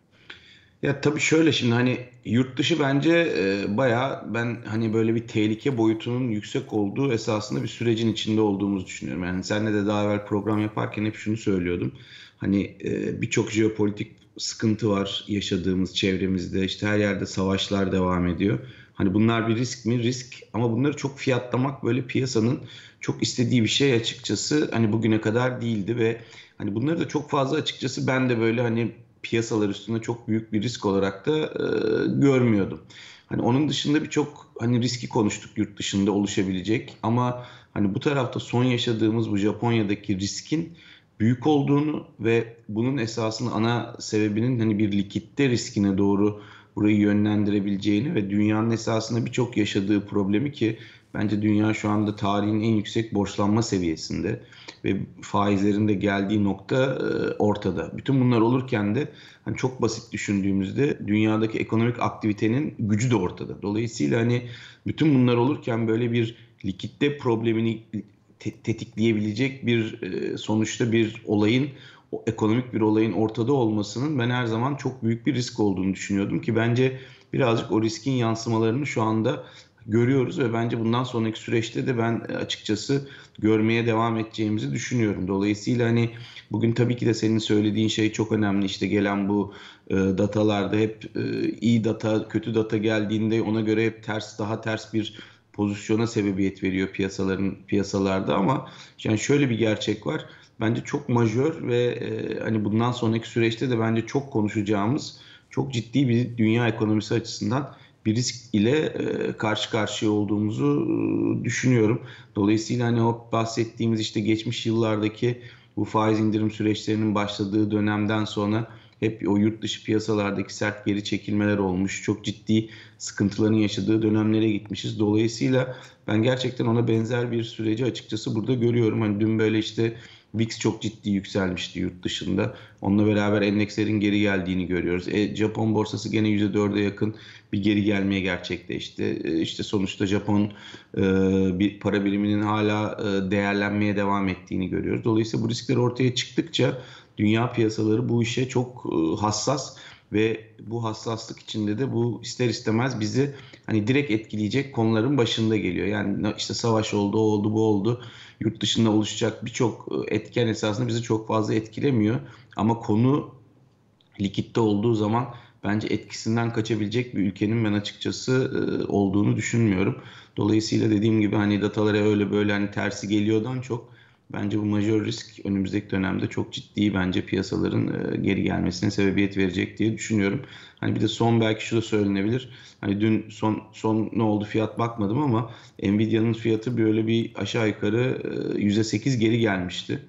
Ya tabii şöyle, şimdi hani yurt dışı bence e, bayağı, ben hani böyle bir tehlike boyutunun yüksek olduğu esasında bir sürecin içinde olduğumuzu düşünüyorum. Yani seninle de daha evvel program yaparken hep şunu söylüyordum. Hani e, birçok jeopolitik sıkıntı var yaşadığımız çevremizde. İşte her yerde savaşlar devam ediyor. Hani bunlar bir risk mi? Risk. Ama bunları çok fiyatlamak böyle piyasanın çok istediği bir şey açıkçası hani bugüne kadar değildi ve hani bunları da çok fazla açıkçası ben de böyle hani piyasalar üstünde çok büyük bir risk olarak da e, görmüyordum. Hani onun dışında birçok hani riski konuştuk yurt dışında oluşabilecek, ama hani bu tarafta son yaşadığımız bu Japonya'daki riskin büyük olduğunu ve bunun esasında ana sebebinin hani bir likitte riskine doğru burayı yönlendirebileceğini ve dünyanın esasında birçok yaşadığı problemi, ki bence dünya şu anda tarihin en yüksek borçlanma seviyesinde ve faizlerin de geldiği nokta ortada. Bütün bunlar olurken de hani çok basit düşündüğümüzde dünyadaki ekonomik aktivitenin gücü de ortada. Dolayısıyla hani bütün bunlar olurken böyle bir likitte problemini tetikleyebilecek bir sonuçta bir olayın, o ekonomik bir olayın ortada olmasının ben her zaman çok büyük bir risk olduğunu düşünüyordum, ki bence birazcık o riskin yansımalarını şu anda görüyoruz ve bence bundan sonraki süreçte de ben açıkçası görmeye devam edeceğimizi düşünüyorum. Dolayısıyla hani bugün tabii ki de senin söylediğin şey çok önemli. İşte gelen bu e, datalarda hep e, iyi data, kötü data geldiğinde ona göre hep ters, daha ters bir pozisyona sebebiyet veriyor piyasaların piyasalarda, ama yani şöyle bir gerçek var. Bence çok majör ve e, hani bundan sonraki süreçte de bence çok konuşacağımız, çok ciddi bir dünya ekonomisi açısından bir risk ile e, karşı karşıya olduğumuzu e, düşünüyorum. Dolayısıyla hani o bahsettiğimiz işte geçmiş yıllardaki bu faiz indirim süreçlerinin başladığı dönemden sonra hep o yurt dışı piyasalardaki sert geri çekilmeler olmuş. Çok ciddi sıkıntıların yaşadığı dönemlere gitmişiz. Dolayısıyla ben gerçekten ona benzer bir süreci açıkçası burada görüyorum. Hani dün böyle işte V I X çok ciddi yükselmişti yurt dışında. Onunla beraber endekslerin geri geldiğini görüyoruz. E, Japon borsası gene yüzde dörde yakın bir geri gelmeye gerçekleşti. E, işte sonuçta Japon e, bir para biriminin hala e, değerlenmeye devam ettiğini görüyoruz. Dolayısıyla bu riskler ortaya çıktıkça dünya piyasaları bu işe çok e, hassas ve bu hassaslık içinde de bu ister istemez bizi hani direkt etkileyecek konuların başında geliyor. Yani işte savaş oldu, o oldu, bu oldu. Yurt dışında oluşacak birçok etken esasında bizi çok fazla etkilemiyor. Ama konu likitte olduğu zaman bence etkisinden kaçabilecek bir ülkenin ben açıkçası olduğunu düşünmüyorum. Dolayısıyla dediğim gibi hani datalara öyle böyle hani tersi geliyordan çok bence bu majör risk önümüzdeki dönemde çok ciddi bence piyasaların geri gelmesine sebebiyet verecek diye düşünüyorum. Hani bir de son belki şu da söylenebilir. Hani dün son son ne oldu fiyat bakmadım ama Nvidia'nın fiyatı böyle bir aşağı yukarı yüzde sekiz geri gelmişti.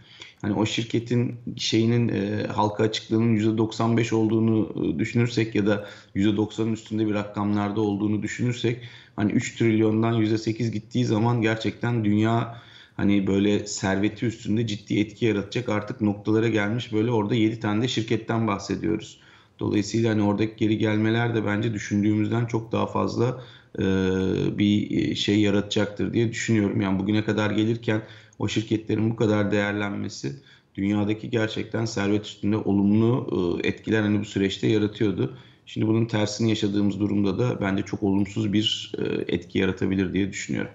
hani o şirketin şeyinin e, halka açıklığının yüzde doksan beş olduğunu e, düşünürsek ya da yüzde doksanın üstünde bir rakamlarda olduğunu düşünürsek hani üç trilyondan yüzde sekiz gittiği zaman gerçekten dünya hani böyle serveti üstünde ciddi etki yaratacak artık noktalara gelmiş, böyle orada yedi tane de şirketten bahsediyoruz. Dolayısıyla hani oradaki geri gelmeler de bence düşündüğümüzden çok daha fazla e, bir şey yaratacaktır diye düşünüyorum. Yani bugüne kadar gelirken o şirketlerin bu kadar değerlenmesi dünyadaki gerçekten servet üstünde olumlu e, etkiler hani bu süreçte yaratıyordu. Şimdi bunun tersini yaşadığımız durumda da bence çok olumsuz bir e, etki yaratabilir diye düşünüyorum.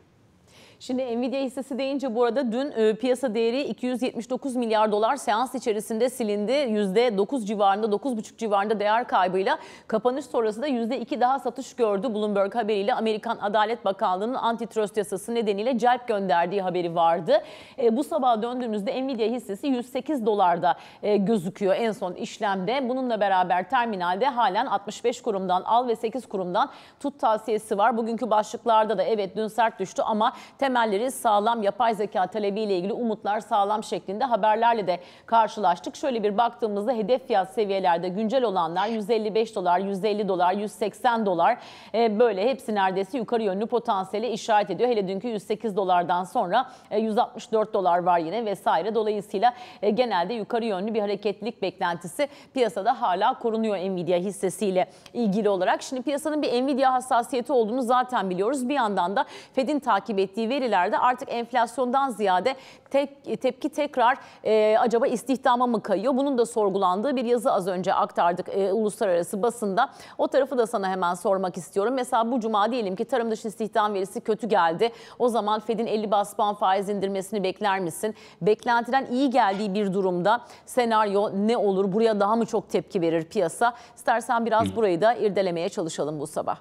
Şimdi Nvidia hissesi deyince bu arada dün e, piyasa değeri iki yüz yetmiş dokuz milyar dolar seans içerisinde silindi. yüzde dokuz civarında, dokuz buçuk civarında değer kaybıyla kapanış sonrası da yüzde iki daha satış gördü. Bloomberg haberiyle Amerikan Adalet Bakanlığı'nın antitrust yasası nedeniyle celp gönderdiği haberi vardı. E, bu sabah döndüğümüzde Nvidia hissesi yüz sekiz dolarda e, gözüküyor en son işlemde. Bununla beraber terminalde halen altmış beş kurumdan al ve sekiz kurumdan tut tavsiyesi var. Bugünkü başlıklarda da evet dün sert düştü ama temelleri sağlam, yapay zeka talebiyle ilgili umutlar sağlam şeklinde haberlerle de karşılaştık. Şöyle bir baktığımızda hedef fiyat seviyelerde güncel olanlar yüz elli beş dolar, yüz elli dolar, yüz seksen dolar e, böyle hepsi neredeyse yukarı yönlü potansiyele işaret ediyor. Hele dünkü yüz sekiz dolardan sonra e, yüz altmış dört dolar var yine vesaire. Dolayısıyla e, genelde yukarı yönlü bir hareketlilik beklentisi piyasada hala korunuyor Nvidia hissesiyle ilgili olarak. Şimdi piyasanın bir Nvidia hassasiyeti olduğunu zaten biliyoruz. Bir yandan da Fed'in takip ettiği verilerde artık enflasyondan ziyade tek, tepki tekrar e, acaba istihdama mı kayıyor? Bunun da sorgulandığı bir yazı az önce aktardık e, uluslararası basında. O tarafı da sana hemen sormak istiyorum. Mesela bu cuma diyelim ki tarım dışı istihdam verisi kötü geldi. O zaman Fed'in elli bas puan faiz indirmesini bekler misin? Beklentiden iyi geldiği bir durumda senaryo ne olur? Buraya daha mı çok tepki verir piyasa? İstersen biraz burayı da irdelemeye çalışalım bu sabah.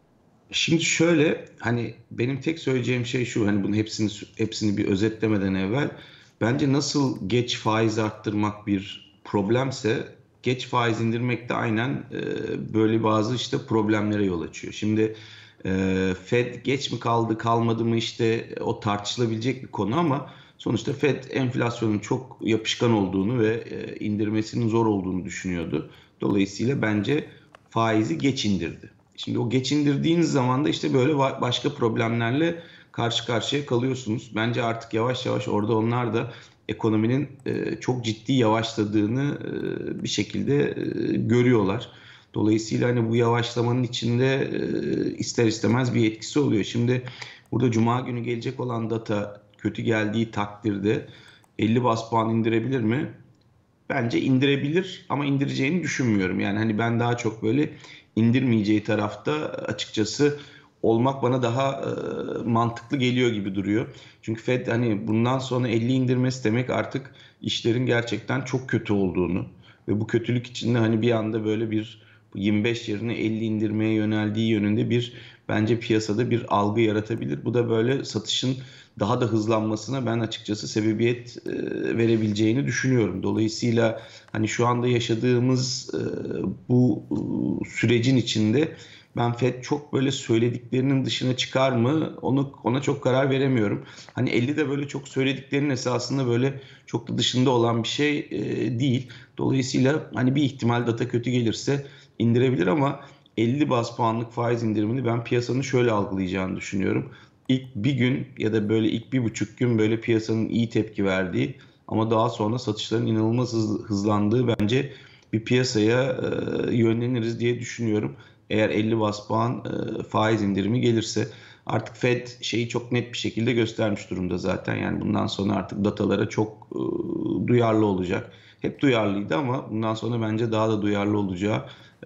Şimdi şöyle, hani benim tek söyleyeceğim şey şu, hani bunun hepsini hepsini bir özetlemeden evvel, bence nasıl geç faiz arttırmak bir problemse geç faiz indirmek de aynen e, böyle bazı işte problemlere yol açıyor. Şimdi e, Fed geç mi kaldı kalmadı mı işte o tartışılabilecek bir konu ama sonuçta Fed enflasyonun çok yapışkan olduğunu ve e, indirmesinin zor olduğunu düşünüyordu. Dolayısıyla bence faizi geç indirdi. Şimdi o geç indirdiğiniz zaman da işte böyle başka problemlerle karşı karşıya kalıyorsunuz. Bence artık yavaş yavaş orada onlar da ekonominin çok ciddi yavaşladığını bir şekilde görüyorlar. Dolayısıyla hani bu yavaşlamanın içinde ister istemez bir etkisi oluyor. Şimdi burada Cuma günü gelecek olan data kötü geldiği takdirde elli bas puan indirebilir mi? Bence indirebilir ama indireceğini düşünmüyorum. Yani hani ben daha çok böyle indirmeyeceği tarafta açıkçası olmak bana daha e, mantıklı geliyor gibi duruyor. Çünkü Fed hani bundan sonra elli indirmesi demek artık işlerin gerçekten çok kötü olduğunu ve bu kötülük içinde hani bir anda böyle bir yirmi beş yerine elli indirmeye yöneldiği yönünde bir bence piyasada bir algı yaratabilir. Bu da böyle satışın daha da hızlanmasına ben açıkçası sebebiyet e, verebileceğini düşünüyorum. Dolayısıyla hani şu anda yaşadığımız e, bu e, sürecin içinde ben Fed çok böyle söylediklerinin dışına çıkar mı onu ona çok karar veremiyorum. Hani elli de böyle çok söylediklerinin esasında böyle çok da dışında olan bir şey e, değil. Dolayısıyla hani bir ihtimal data kötü gelirse indirebilir ama elli bas puanlık faiz indirimini ben piyasanın şöyle algılayacağını düşünüyorum. İlk bir gün ya da böyle ilk bir buçuk gün böyle piyasanın iyi tepki verdiği ama daha sonra satışların inanılmaz hızlandığı bence bir piyasaya e, yönleniriz diye düşünüyorum. Eğer elli bas puan e, faiz indirimi gelirse artık Fed şeyi çok net bir şekilde göstermiş durumda zaten. Yani bundan sonra artık datalara çok e, duyarlı olacak. Hep duyarlıydı ama bundan sonra bence daha da duyarlı olacağı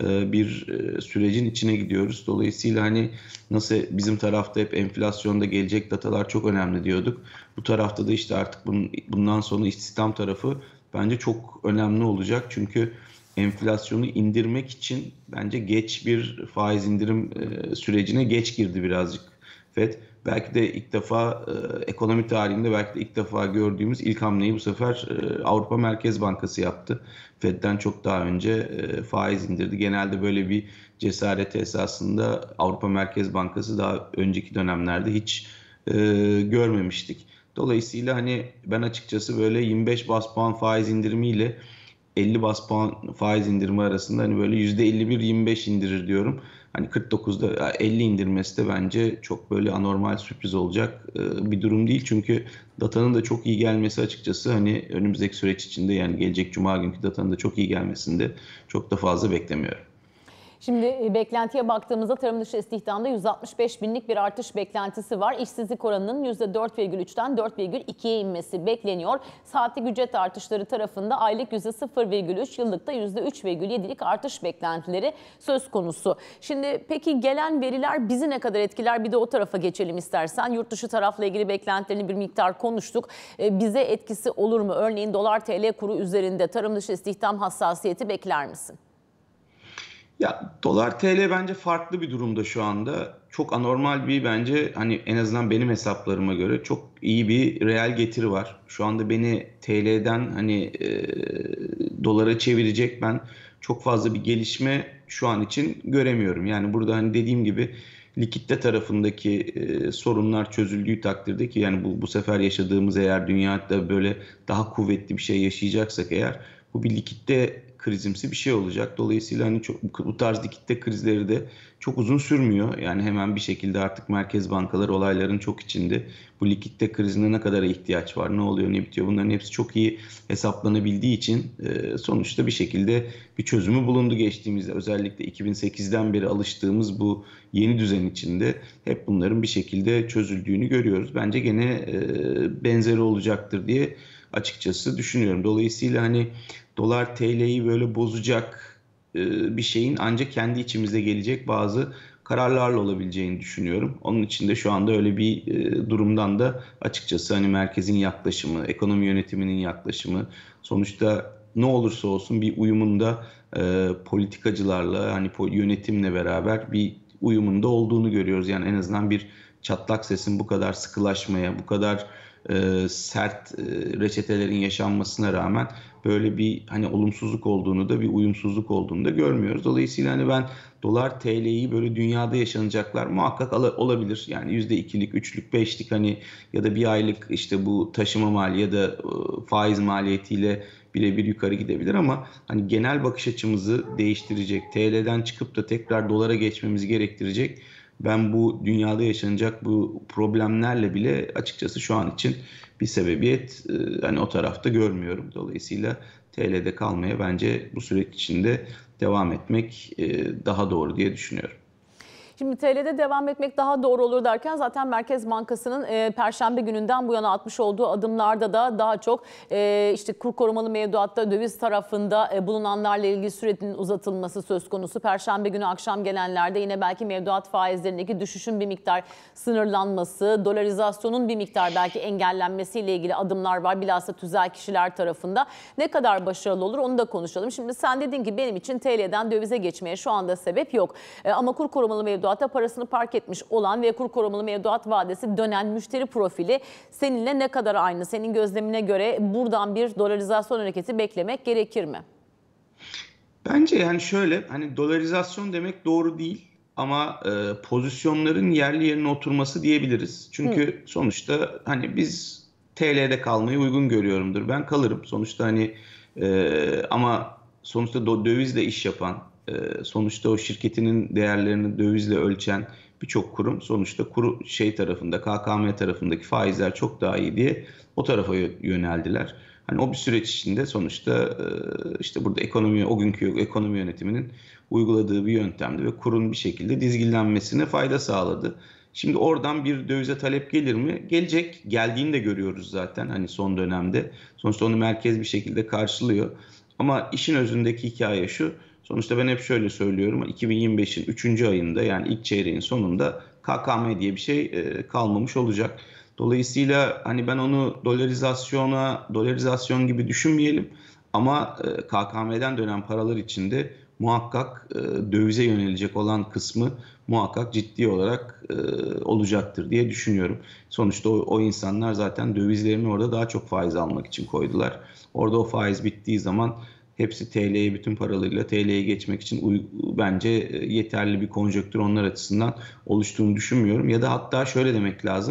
bir sürecin içine gidiyoruz. Dolayısıyla hani nasıl bizim tarafta hep enflasyonda gelecek datalar çok önemli diyorduk. Bu tarafta da işte artık bundan sonra istihdam tarafı bence çok önemli olacak. Çünkü enflasyonu indirmek için bence geç bir faiz indirim sürecine geç girdi birazcık Fed. Belki de ilk defa e, ekonomi tarihinde belki de ilk defa gördüğümüz ilk hamleyi bu sefer e, Avrupa Merkez Bankası yaptı. Fed'den çok daha önce e, faiz indirdi. Genelde böyle bir cesareti esasında Avrupa Merkez Bankası daha önceki dönemlerde hiç e, görmemiştik. Dolayısıyla hani ben açıkçası böyle yirmi beş bas puan faiz indirimiyle elli bas puan faiz indirimi arasında hani böyle yüzde elli bir yirmi beş indirir diyorum. Hani kırk dokuzda elli indirmesi de bence çok böyle anormal sürpriz olacak bir durum değil. Çünkü datanın da çok iyi gelmesi açıkçası hani önümüzdeki süreç içinde, yani gelecek cuma günkü datanın da çok iyi gelmesinde çok da fazla beklemiyorum. Şimdi beklentiye baktığımızda tarım dışı istihdamda yüz altmış beş binlik bir artış beklentisi var. İşsizlik oranının yüzde dört virgül üçten dört virgül ikiye inmesi bekleniyor. Saatlik ücret artışları tarafında aylık yüzde sıfır virgül üç, yıllıkta yüzde üç virgül yedilik artış beklentileri söz konusu. Şimdi peki gelen veriler bizi ne kadar etkiler? Bir de o tarafa geçelim istersen. Yurt dışı tarafla ilgili beklentilerini bir miktar konuştuk. Bize etkisi olur mu? Örneğin dolar T L kuru üzerinde tarım dışı istihdam hassasiyeti bekler misin? Ya dolar T L bence farklı bir durumda şu anda. Çok anormal bir, bence hani en azından benim hesaplarıma göre çok iyi bir reel getiri var. Şu anda beni T L'den hani e, dolara çevirecek ben çok fazla bir gelişme şu an için göremiyorum. Yani burada hani dediğim gibi likitte tarafındaki e, sorunlar çözüldüğü takdirde, ki yani bu bu sefer yaşadığımız, eğer dünyada böyle daha kuvvetli bir şey yaşayacaksak eğer, bu bir likitte krizimsi bir şey olacak. Dolayısıyla hani çok, bu tarz likitte krizleri de çok uzun sürmüyor. Yani hemen bir şekilde artık merkez bankaları olayların çok içinde. Bu likitte krizine ne kadar ihtiyaç var, ne oluyor, ne bitiyor, bunların hepsi çok iyi hesaplanabildiği için e, sonuçta bir şekilde bir çözümü bulundu geçtiğimizde. Özellikle iki bin sekizden beri alıştığımız bu yeni düzen içinde hep bunların bir şekilde çözüldüğünü görüyoruz. Bence gene e, benzeri olacaktır diye açıkçası düşünüyorum. Dolayısıyla hani dolar T L'yi böyle bozacak bir şeyin ancak kendi içimizde gelecek bazı kararlarla olabileceğini düşünüyorum. Onun için de şu anda öyle bir durumdan da açıkçası hani merkezin yaklaşımı, ekonomi yönetiminin yaklaşımı, sonuçta ne olursa olsun bir uyumunda e, politikacılarla, hani yönetimle beraber bir uyumunda olduğunu görüyoruz. Yani en azından bir çatlak sesin bu kadar sıkılaşmaya, bu kadar e, sert e, reçetelerin yaşanmasına rağmen böyle bir hani olumsuzluk olduğunu da, bir uyumsuzluk olduğunu da görmüyoruz. Dolayısıyla hani ben dolar T L'yi böyle dünyada yaşanacaklar muhakkak olabilir. Yani yüzde ikilik, üçlük, beşlik hani ya da bir aylık işte bu taşıma mali ya da faiz maliyetiyle birebir yukarı gidebilir ama hani genel bakış açımızı değiştirecek, T L'den çıkıp da tekrar dolara geçmemizi gerektirecek, ben bu dünyada yaşanacak bu problemlerle bile açıkçası şu an için bir sebebiyet e, hani o tarafta görmüyorum. Dolayısıyla T L'de kalmaya bence bu süreç içinde devam etmek e, daha doğru diye düşünüyorum. Şimdi T L'de devam etmek daha doğru olur derken zaten Merkez Bankası'nın e, Perşembe gününden bu yana atmış olduğu adımlarda da daha çok e, işte kur korumalı mevduatta döviz tarafında e, bulunanlarla ilgili sürenin uzatılması söz konusu. Perşembe günü akşam gelenlerde yine belki mevduat faizlerindeki düşüşün bir miktar sınırlanması, dolarizasyonun bir miktar belki engellenmesiyle ilgili adımlar var. Bilhassa tüzel kişiler tarafında. Ne kadar başarılı olur onu da konuşalım. Şimdi sen dedin ki benim için T L'den dövize geçmeye şu anda sebep yok. E, ama kur korumalı mevduat mevduata parasını park etmiş olan ve kur korumalı mevduat vadesi dönen müşteri profili seninle ne kadar aynı? Senin gözlemine göre buradan bir dolarizasyon hareketi beklemek gerekir mi? Bence yani şöyle, hani dolarizasyon demek doğru değil ama e, pozisyonların yerli yerine oturması diyebiliriz. Çünkü Hı. sonuçta hani biz T L'de kalmayı uygun görüyorumdur. Ben kalırım sonuçta hani e, ama sonuçta dövizle iş yapan, sonuçta o şirketinin değerlerini dövizle ölçen birçok kurum sonuçta kuru şey tarafında, K K M tarafındaki faizler çok daha iyi diye o tarafa yöneldiler. Hani o bir süreç içinde sonuçta işte burada ekonomi, o günkü ekonomi yönetiminin uyguladığı bir yöntemdi ve kurun bir şekilde dizginlenmesine fayda sağladı. Şimdi oradan bir dövize talep gelir mi? Gelecek. Geldiğini de görüyoruz zaten hani son dönemde. Sonuçta onu merkez bir şekilde karşılıyor. Ama işin özündeki hikaye şu. Sonuçta ben hep şöyle söylüyorum, iki bin yirmi beşin üçüncü ayında, yani ilk çeyreğin sonunda K K M diye bir şey kalmamış olacak. Dolayısıyla hani ben onu dolarizasyona, dolarizasyon gibi düşünmeyelim ama K K M'den dönen paralar içinde muhakkak dövize yönelecek olan kısmı muhakkak ciddi olarak olacaktır diye düşünüyorum. Sonuçta o, o insanlar zaten dövizlerini orada daha çok faiz almak için koydular. Orada o faiz bittiği zaman hepsi T L'ye, bütün paralarıyla T L'ye geçmek için bence yeterli bir konjonktür onlar açısından oluştuğunu düşünmüyorum. Ya da hatta şöyle demek lazım.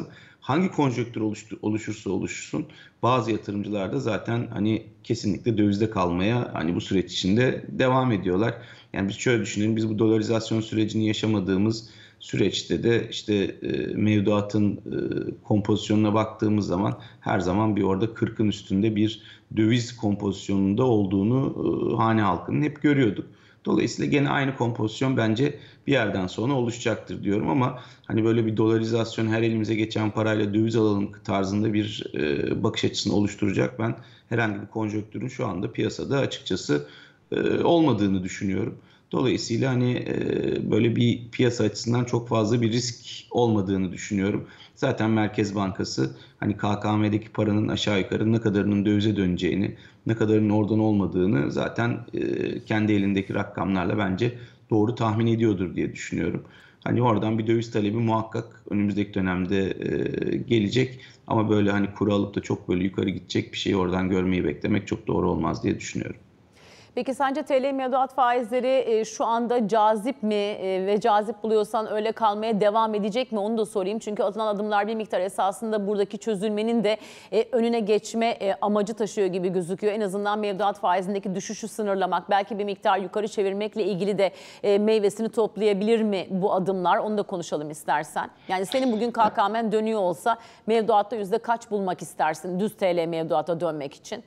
hangi konjonktür oluştu, oluşursa oluşsun bazı yatırımcılar da zaten hani kesinlikle dövizde kalmaya hani bu süreç içinde devam ediyorlar. Yani biz şöyle düşünelim, biz bu dolarizasyon sürecini yaşamadığımız süreçte de işte e, mevduatın e, kompozisyonuna baktığımız zaman her zaman bir orada kırkın üstünde bir döviz kompozisyonunda olduğunu e, hane halkının hep görüyorduk. Dolayısıyla gene aynı kompozisyon bence bir yerden sonra oluşacaktır diyorum ama hani böyle bir dolarizasyon, her elimize geçen parayla döviz alalım tarzında bir e, bakış açısını oluşturacak ben herhangi bir konjonktürün şu anda piyasada açıkçası e, olmadığını düşünüyorum. Dolayısıyla hani e, böyle bir piyasa açısından çok fazla bir risk olmadığını düşünüyorum. Zaten Merkez Bankası hani K K M'deki paranın aşağı yukarı ne kadarının dövize döneceğini, ne kadarının oradan olmadığını zaten e, kendi elindeki rakamlarla bence doğru tahmin ediyordur diye düşünüyorum. Hani oradan bir döviz talebi muhakkak önümüzdeki dönemde e, gelecek ama böyle hani kuru alıp da çok böyle yukarı gidecek bir şeyi oradan görmeyi beklemek çok doğru olmaz diye düşünüyorum. Peki sence T L mevduat faizleri şu anda cazip mi ve cazip buluyorsan öyle kalmaya devam edecek mi onu da sorayım. Çünkü atılan adımlar bir miktar esasında buradaki çözülmenin de önüne geçme amacı taşıyor gibi gözüküyor. En azından mevduat faizindeki düşüşü sınırlamak, belki bir miktar yukarı çevirmekle ilgili de meyvesini toplayabilir mi bu adımlar? Onu da konuşalım istersen. Yani senin bugün K K M'en dönüyor olsa mevduatta yüzde kaç bulmak istersin düz T L mevduata dönmek için?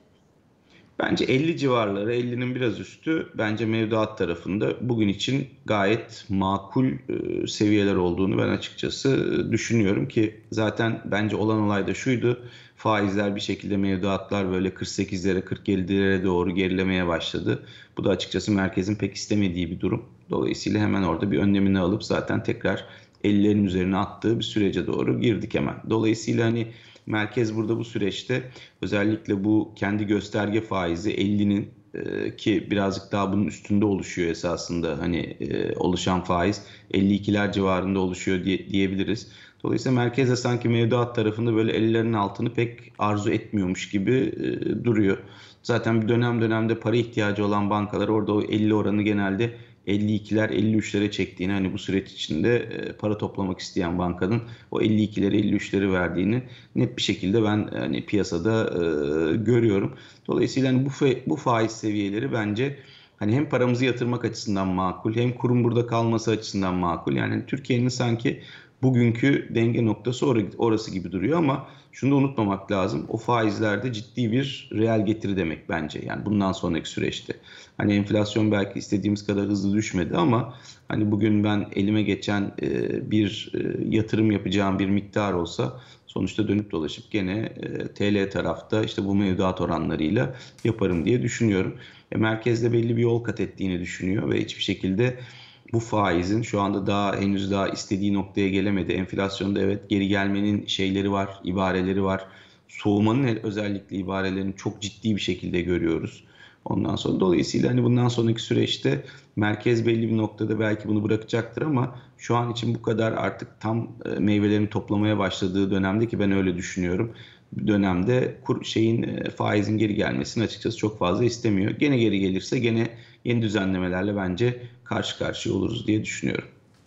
Bence elli civarları, ellinin biraz üstü bence mevduat tarafında bugün için gayet makul e, seviyeler olduğunu ben açıkçası e, düşünüyorum ki zaten bence olan olay da şuydu. Faizler bir şekilde mevduatlar böyle kırk sekizlere kırk yedilere doğru gerilemeye başladı. Bu da açıkçası merkezin pek istemediği bir durum. Dolayısıyla hemen orada bir önlemini alıp zaten tekrar ellilerin üzerine attığı bir sürece doğru girdik hemen. Dolayısıyla hani merkez burada bu süreçte özellikle bu kendi gösterge faizi ellinin e, ki birazcık daha bunun üstünde oluşuyor esasında hani e, oluşan faiz elli ikiler civarında oluşuyor diye, diyebiliriz. Dolayısıyla merkez de sanki mevduat tarafında böyle ellilerin altını pek arzu etmiyormuş gibi e, duruyor. Zaten bir dönem dönemde para ihtiyacı olan bankalar orada o elli oranı genelde elli ikiler elli üçlere çektiğini, hani bu süreç içinde para toplamak isteyen bankanın o elli ikileri elli üçleri verdiğini net bir şekilde ben hani piyasada e, görüyorum. Dolayısıyla hani bu bu faiz seviyeleri bence hani hem paramızı yatırmak açısından makul, hem kurum burada kalması açısından makul. Yani Türkiye'nin sanki bugünkü denge noktası orası gibi duruyor ama şunu da unutmamak lazım. O faizlerde ciddi bir reel getiri demek bence. Yani bundan sonraki süreçte. Hani enflasyon belki istediğimiz kadar hızlı düşmedi ama hani bugün ben elime geçen bir yatırım yapacağım bir miktar olsa sonuçta dönüp dolaşıp gene T L tarafta işte bu mevduat oranlarıyla yaparım diye düşünüyorum. Merkezde belli bir yol kat ettiğini düşünüyor ve hiçbir şekilde bu faizin şu anda daha henüz daha istediği noktaya gelemedi. Enflasyonda evet geri gelmenin şeyleri var, ibareleri var. Soğumanın özellikle ibarelerini çok ciddi bir şekilde görüyoruz. Ondan sonra dolayısıyla hani bundan sonraki süreçte merkez belli bir noktada belki bunu bırakacaktır ama şu an için bu kadar artık tam meyvelerini toplamaya başladığı dönemde, ki ben öyle düşünüyorum, dönemde kur, şeyin faizin geri gelmesini açıkçası çok fazla istemiyor. Gene geri gelirse gene yeni düzenlemelerle bence karşı karşıya oluruz diye düşünüyorum.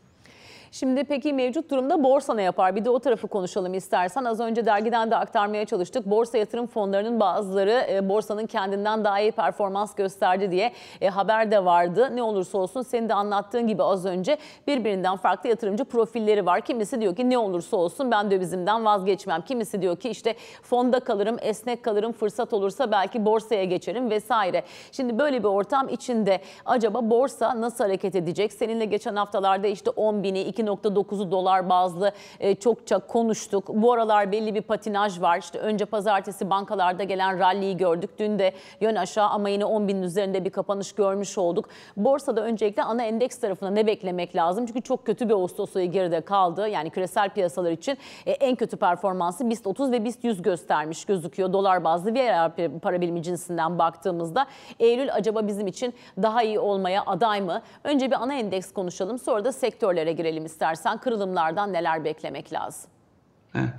Şimdi peki mevcut durumda borsa ne yapar? Bir de o tarafı konuşalım istersen. Az önce dergiden de aktarmaya çalıştık. Borsa yatırım fonlarının bazıları e, borsanın kendinden daha iyi performans gösterdi diye e, haber de vardı. Ne olursa olsun senin de anlattığın gibi az önce birbirinden farklı yatırımcı profilleri var. Kimisi diyor ki ne olursa olsun ben dövizimden vazgeçmem. Kimisi diyor ki işte fonda kalırım, esnek kalırım, fırsat olursa belki borsaya geçerim vesaire. Şimdi böyle bir ortam içinde acaba borsa nasıl hareket edecek? Seninle geçen haftalarda işte on bini, iki nokta dokuzu dolar bazlı e, çokça konuştuk. Bu aralar belli bir patinaj var. İşte önce pazartesi bankalarda gelen rally'yi gördük. Dün de yön aşağı ama yine on binin üzerinde bir kapanış görmüş olduk. Borsada öncelikle ana endeks tarafına ne beklemek lazım? Çünkü çok kötü bir Ağustos ayı geride kaldı. Yani küresel piyasalar için e, en kötü performansı BIST otuz ve BIST yüz göstermiş gözüküyor. Dolar bazlı diğer para birimi cinsinden baktığımızda. Eylül acaba bizim için daha iyi olmaya aday mı? Önce bir ana endeks konuşalım. Sonra da sektörlere girelim istersen. Kırılımlardan neler beklemek lazım? Evet.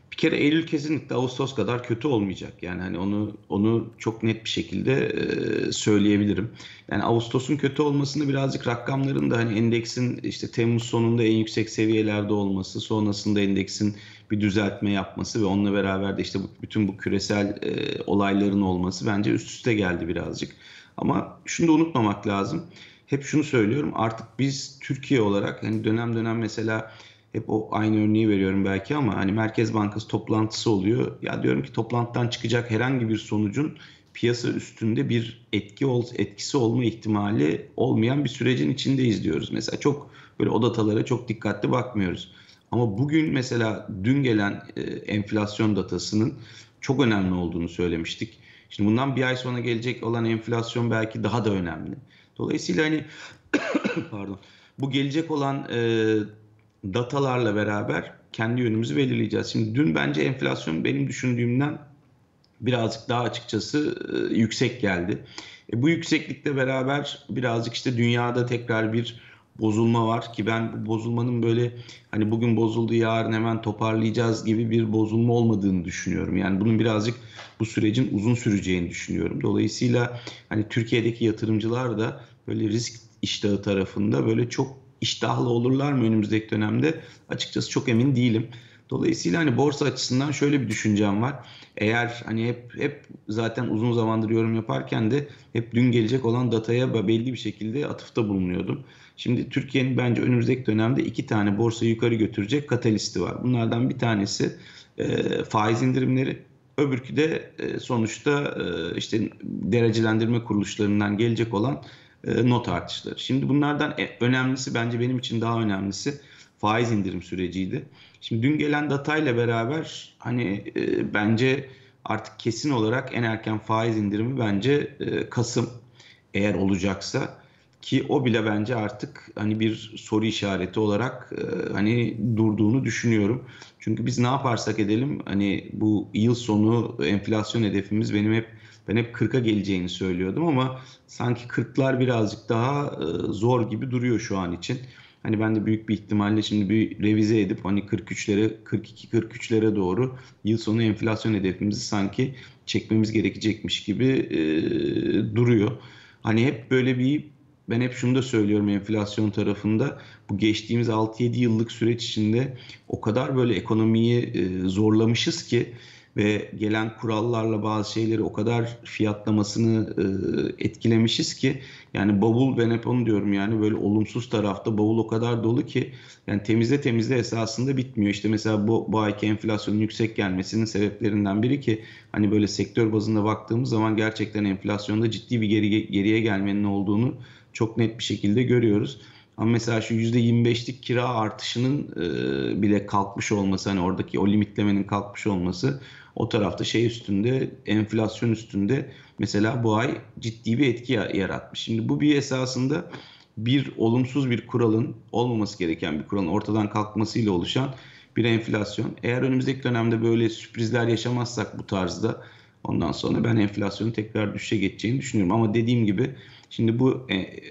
Bir kere Eylül kesinlikle Ağustos kadar kötü olmayacak. Yani hani onu onu çok net bir şekilde e, söyleyebilirim. Yani Ağustos'un kötü olmasını birazcık rakamların da hani endeksin işte Temmuz sonunda en yüksek seviyelerde olması, sonrasında endeksin bir düzeltme yapması ve onunla beraber de işte bu, bütün bu küresel e, olayların olması bence üst üste geldi birazcık. Ama şunu da unutmamak lazım. Hep şunu söylüyorum, artık biz Türkiye olarak hani dönem dönem mesela hep o aynı örneği veriyorum belki ama hani Merkez Bankası toplantısı oluyor. Ya diyorum ki toplantıdan çıkacak herhangi bir sonucun piyasa üstünde bir etki ol, etkisi olma ihtimali olmayan bir sürecin içindeyiz diyoruz. Mesela çok böyle o datalara çok dikkatli bakmıyoruz. Ama bugün mesela dün gelen e, enflasyon datasının çok önemli olduğunu söylemiştik. Şimdi bundan bir ay sonra gelecek olan enflasyon belki daha da önemli. Dolayısıyla hani pardon, bu gelecek olan e, datalarla beraber kendi yönümüzü belirleyeceğiz. Şimdi dün bence enflasyon benim düşündüğümden birazcık daha açıkçası e, yüksek geldi. E, bu yükseklikle beraber birazcık işte dünyada tekrar bir bozulma var ki ben bu bozulmanın böyle hani bugün bozuldu yarın hemen toparlayacağız gibi bir bozulma olmadığını düşünüyorum. Yani bunun birazcık bu sürecin uzun süreceğini düşünüyorum. Dolayısıyla hani Türkiye'deki yatırımcılar da böyle risk iştahı tarafında böyle çok iştahlı olurlar mı önümüzdeki dönemde? Açıkçası çok emin değilim. Dolayısıyla hani borsa açısından şöyle bir düşüncem var. Eğer hani hep hep zaten uzun zamandır yorum yaparken de hep dün gelecek olan dataya belli bir şekilde atıfta bulunuyordum. Şimdi Türkiye'nin bence önümüzdeki dönemde iki tane borsayı yukarı götürecek katalisti var. Bunlardan bir tanesi e, faiz indirimleri, öbürkü de e, sonuçta e, işte derecelendirme kuruluşlarından gelecek olan e, not artışları. Şimdi bunlardan önemlisi, bence benim için daha önemlisi faiz indirim süreciydi. Şimdi dün gelen datayla beraber hani e, bence artık kesin olarak en erken faiz indirimi bence e, Kasım eğer olacaksa, ki o bile bence artık hani bir soru işareti olarak e, hani durduğunu düşünüyorum. Çünkü biz ne yaparsak edelim hani bu yıl sonu enflasyon hedefimiz benim hep ben hep kırka geleceğini söylüyordum ama sanki kırklar birazcık daha e, zor gibi duruyor şu an için. Hani ben de büyük bir ihtimalle şimdi bir revize edip hani kırk üçlere, kırk iki kırk üçlere doğru yıl sonu enflasyon hedefimizi sanki çekmemiz gerekecekmiş gibi e, duruyor. Hani hep böyle bir, ben hep şunu da söylüyorum enflasyon tarafında, bu geçtiğimiz altı yedi yıllık süreç içinde o kadar böyle ekonomiyi e, zorlamışız ki ve gelen kurallarla bazı şeyleri o kadar fiyatlamasını e, etkilemişiz ki yani bavul, ben hep onu diyorum yani böyle olumsuz tarafta bavul o kadar dolu ki yani temizle temizle esasında bitmiyor. İşte mesela bu, bu ayki enflasyonun yüksek gelmesinin sebeplerinden biri ki hani böyle sektör bazında baktığımız zaman gerçekten enflasyonda ciddi bir geri, geriye gelmenin olduğunu çok net bir şekilde görüyoruz. Ama mesela şu yüzde yirmi beşlik kira artışının e, bile kalkmış olması, hani oradaki o limitlemenin kalkmış olması o tarafta şey üstünde, enflasyon üstünde mesela bu ay ciddi bir etki yaratmış. Şimdi bu bir esasında bir olumsuz bir kuralın, olmaması gereken bir kuralın ortadan kalkmasıyla oluşan bir enflasyon. Eğer önümüzdeki dönemde böyle sürprizler yaşamazsak bu tarzda, ondan sonra ben enflasyonun tekrar düşüşe geçeceğini düşünüyorum. Ama dediğim gibi şimdi bu e, e,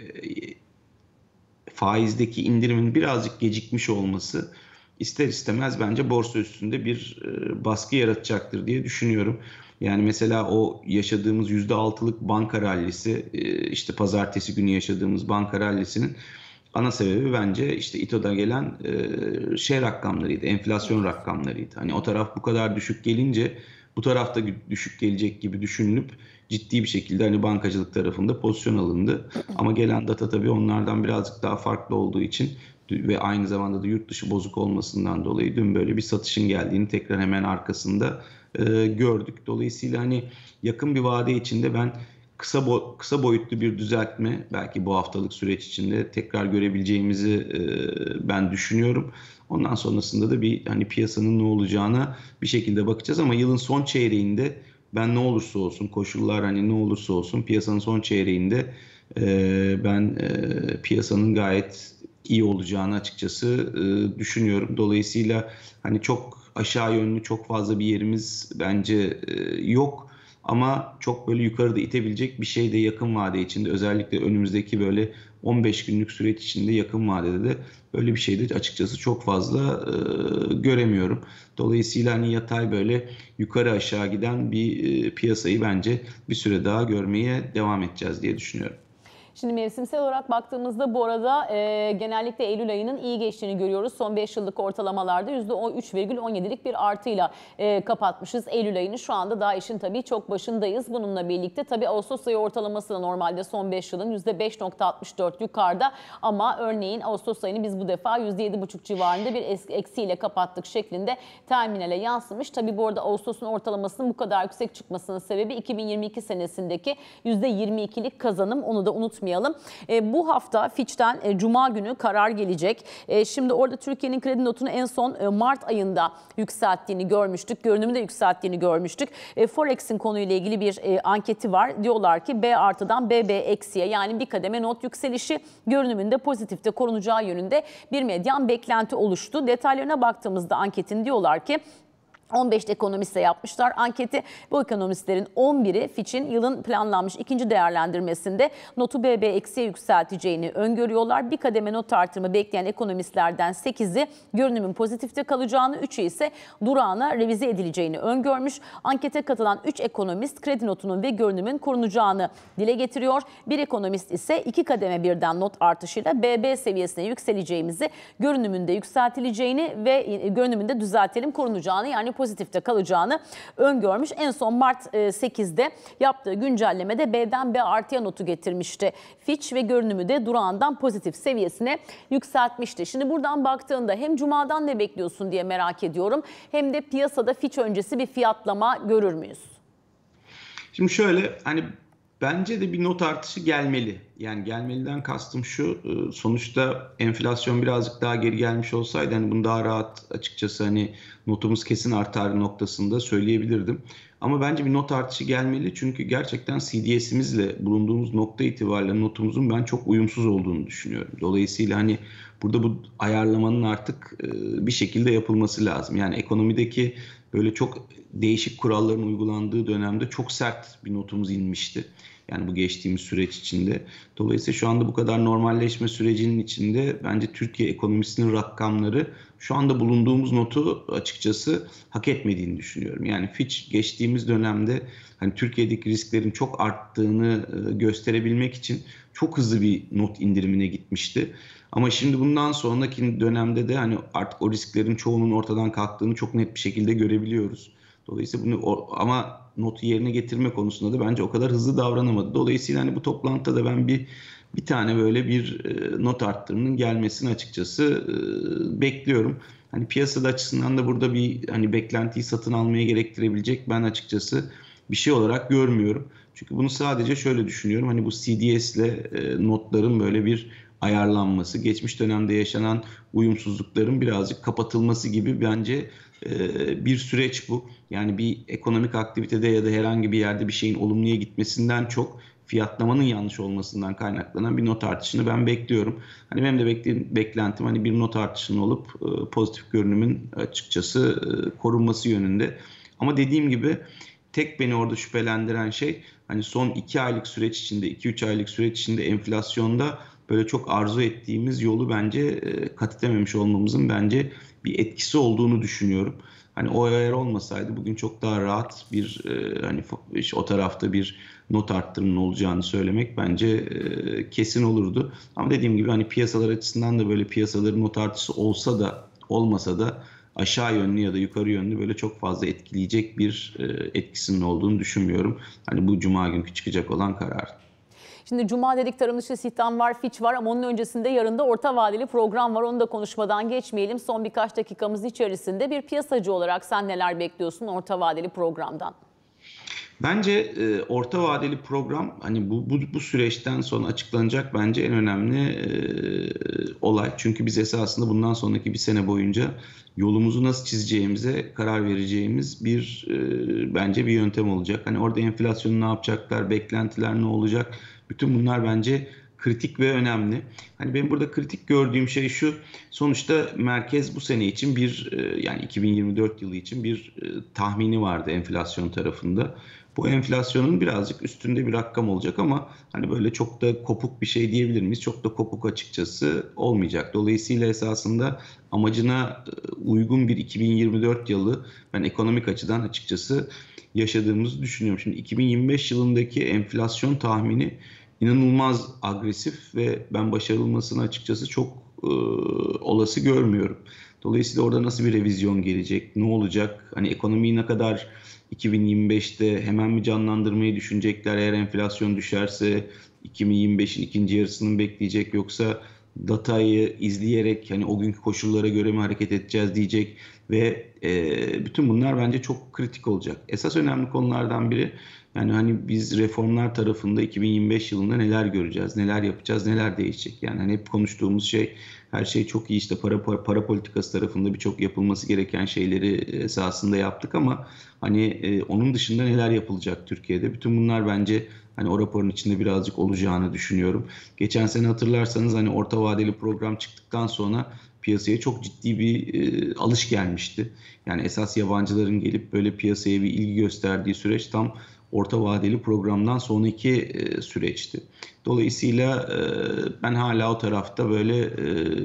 faizdeki indirimin birazcık gecikmiş olması ister istemez bence borsa üstünde bir e, baskı yaratacaktır diye düşünüyorum. Yani mesela o yaşadığımız yüzde altılık banka rallisi, e, işte pazartesi günü yaşadığımız banka rallisinin ana sebebi bence işte İTO'da gelen e, şey rakamlarıydı, enflasyon rakamlarıydı. Hani o taraf bu kadar düşük gelince bu tarafta düşük gelecek gibi düşünülüp ciddi bir şekilde hani bankacılık tarafında pozisyon alındı. Ama gelen data tabii onlardan birazcık daha farklı olduğu için ve aynı zamanda da yurt dışı bozuk olmasından dolayı dün böyle bir satışın geldiğini tekrar hemen arkasında e, gördük. Dolayısıyla hani yakın bir vade içinde ben kısa bo kısa boyutlu bir düzeltme belki bu haftalık süreç içinde tekrar görebileceğimizi e, ben düşünüyorum. Ondan sonrasında da bir hani piyasanın ne olacağına bir şekilde bakacağız ama yılın son çeyreğinde ben ne olursa olsun, koşullar hani ne olursa olsun piyasanın son çeyreğinde e, ben e, piyasanın gayet iyi olacağını açıkçası e, düşünüyorum. Dolayısıyla hani çok aşağı yönlü çok fazla bir yerimiz bence e, yok. Ama çok böyle yukarıda itebilecek bir şey de yakın vade içinde, özellikle önümüzdeki böyle on beş günlük süreç içinde yakın vadede de böyle bir şey de açıkçası çok fazla e, göremiyorum. Dolayısıyla hani yatay böyle yukarı aşağı giden bir e, piyasayı bence bir süre daha görmeye devam edeceğiz diye düşünüyorum. Şimdi mevsimsel olarak baktığımızda bu arada e, genellikle Eylül ayının iyi geçtiğini görüyoruz. Son beş yıllık ortalamalarda yüzde üç virgül on yedilik bir artıyla e, kapatmışız Eylül ayını. Şu anda daha işin tabii çok başındayız. Bununla birlikte tabii Ağustos ayı ortalaması da normalde son beş yılın yüzde beş virgül altmış dört yukarıda. Ama örneğin Ağustos ayını biz bu defa yüzde yedi virgül beş civarında bir eksiyle kapattık şeklinde terminale yansımış. Tabii bu arada Ağustos'un ortalamasının bu kadar yüksek çıkmasının sebebi iki bin yirmi iki senesindeki yüzde yirmi ikilik kazanım. Onu da unutmayalım. E, bu hafta Fitch'ten e, Cuma günü karar gelecek. E, şimdi orada Türkiye'nin kredi notunu en son e, Mart ayında yükselttiğini görmüştük. Görünümü de yükselttiğini görmüştük. E, Forex'in konuyla ilgili bir e, anketi var. Diyorlar ki B artıdan B B eksiye, yani bir kademe not yükselişi görünümünde pozitifte korunacağı yönünde bir medyan beklenti oluştu. Detaylarına baktığımızda anketin diyorlar ki on beş ekonomistle yapmışlar anketi. Bu ekonomistlerin on biri Fitch'in yılın planlanmış ikinci değerlendirmesinde notu B B eksiye yükselteceğini öngörüyorlar. Bir kademe not artırımı bekleyen ekonomistlerden sekizi görünümün pozitifte kalacağını, üçü ise durağına revize edileceğini öngörmüş. Ankete katılan üç ekonomist kredi notunun ve görünümün korunacağını dile getiriyor. Bir ekonomist ise iki kademe birden not artışıyla B B seviyesine yükseleceğimizi, görünümünde yükseltileceğini ve görünümünde düzeltelim korunacağını, yani pozitifte kalacağını öngörmüş. En son Mart sekizde yaptığı güncellemede B'den B artıya notu getirmişti Fitch ve görünümü de durağından pozitif seviyesine yükseltmişti. Şimdi buradan baktığında hem Cuma'dan ne bekliyorsun diye merak ediyorum, hem de piyasada Fitch öncesi bir fiyatlama görür müyüz? Şimdi şöyle, hani bence de bir not artışı gelmeli. Yani gelmeliden kastım şu, sonuçta enflasyon birazcık daha geri gelmiş olsaydı hani bunu daha rahat açıkçası hani notumuz kesin artar noktasında söyleyebilirdim. Ama bence bir not artışı gelmeli, çünkü gerçekten C D S'imizle bulunduğumuz nokta itibariyle notumuzun ben çok uyumsuz olduğunu düşünüyorum. Dolayısıyla hani burada bu ayarlamanın artık bir şekilde yapılması lazım. Yani ekonomideki böyle çok değişik kuralların uygulandığı dönemde çok sert bir notumuz inmişti. Yani bu geçtiğimiz süreç içinde. Dolayısıyla şu anda bu kadar normalleşme sürecinin içinde bence Türkiye ekonomisinin rakamları şu anda bulunduğumuz notu açıkçası hak etmediğini düşünüyorum. Yani Fitch geçtiğimiz dönemde hani Türkiye'deki risklerin çok arttığını gösterebilmek için çok hızlı bir not indirimine gitmişti. Ama şimdi bundan sonraki dönemde de hani artık o risklerin çoğunun ortadan kalktığını çok net bir şekilde görebiliyoruz. Dolayısıyla bunu ama notu yerine getirme konusunda da bence o kadar hızlı davranamadı. Dolayısıyla hani bu toplantıda da ben bir bir tane böyle bir not arttırımının gelmesini açıkçası bekliyorum. Hani piyasada açısından da burada bir hani beklentiyi satın almaya gerektirebilecek ben açıkçası bir şey olarak görmüyorum. Çünkü bunu sadece şöyle düşünüyorum. Hani bu C D S'le notların böyle bir ayarlanması, geçmiş dönemde yaşanan uyumsuzlukların birazcık kapatılması gibi bence bir süreç bu. Yani bir ekonomik aktivitede ya da herhangi bir yerde bir şeyin olumluya gitmesinden çok fiyatlamanın yanlış olmasından kaynaklanan bir not artışını ben bekliyorum. Hani benim de beklentim hani bir not artışının olup pozitif görünümün açıkçası korunması yönünde. Ama dediğim gibi tek beni orada şüphelendiren şey hani son iki aylık süreç içinde, iki üç aylık süreç içinde enflasyonda böyle çok arzu ettiğimiz yolu bence kat edememiş olmamızın bence bir etkisi olduğunu düşünüyorum. Hani o eğer olmasaydı bugün çok daha rahat bir hani o tarafta bir not arttırımının olacağını söylemek bence kesin olurdu. Ama dediğim gibi hani piyasalar açısından da böyle piyasaların not artışı olsa da olmasa da aşağı yönlü ya da yukarı yönlü böyle çok fazla etkileyecek bir etkisinin olduğunu düşünmüyorum. Hani bu Cuma günkü çıkacak olan karar. Şimdi Cuma dedik, tarım dışı istihdam var, Fitch var ama onun öncesinde yarın da orta vadeli program var. Onu da konuşmadan geçmeyelim. Son birkaç dakikamız içerisinde bir piyasacı olarak sen neler bekliyorsun orta vadeli programdan? Bence e, orta vadeli program hani bu, bu bu süreçten sonra açıklanacak bence en önemli e, olay. Çünkü biz esasında bundan sonraki bir sene boyunca yolumuzu nasıl çizeceğimize karar vereceğimiz bir e, bence bir yöntem olacak. Hani orada enflasyonu ne yapacaklar, beklentiler ne olacak? Bütün bunlar bence kritik ve önemli. Hani benim burada kritik gördüğüm şey şu, sonuçta merkez bu sene için bir yani iki bin yirmi dört yılı için bir tahmini vardı enflasyon tarafında. Bu enflasyonun birazcık üstünde bir rakam olacak ama hani böyle çok da kopuk bir şey diyebilir miyiz? Çok da kopuk açıkçası olmayacak. Dolayısıyla esasında amacına uygun bir iki bin yirmi dört yılı ben ekonomik açıdan açıkçası yaşadığımızı düşünüyorum. Şimdi iki bin yirmi beş yılındaki enflasyon tahmini inanılmaz agresif ve ben başarılmasını açıkçası çok e, olası görmüyorum. Dolayısıyla orada nasıl bir revizyon gelecek, ne olacak? Hani ekonomiyi ne kadar iki bin yirmi beşte hemen mi canlandırmayı düşünecekler eğer enflasyon düşerse, iki bin yirmi beşin ikinci yarısını bekleyecek, yoksa datayı izleyerek hani o günkü koşullara göre mi hareket edeceğiz diyecek ve e, bütün bunlar bence çok kritik olacak. Esas önemli konulardan biri, yani hani biz reformlar tarafında iki bin yirmi beş yılında neler göreceğiz, neler yapacağız, neler değişecek. Yani hani hep konuştuğumuz şey, her şey çok iyi, işte para, para, para politikası tarafında birçok yapılması gereken şeyleri esasında yaptık ama hani e, onun dışında neler yapılacak Türkiye'de? Bütün bunlar bence hani o raporun içinde birazcık olacağını düşünüyorum. Geçen sene hatırlarsanız hani orta vadeli program çıktıktan sonra piyasaya çok ciddi bir e, alış gelmişti. Yani esas yabancıların gelip böyle piyasaya bir ilgi gösterdiği süreç tam orta vadeli programdan sonraki e, süreçti. Dolayısıyla e, ben hala o tarafta böyle e,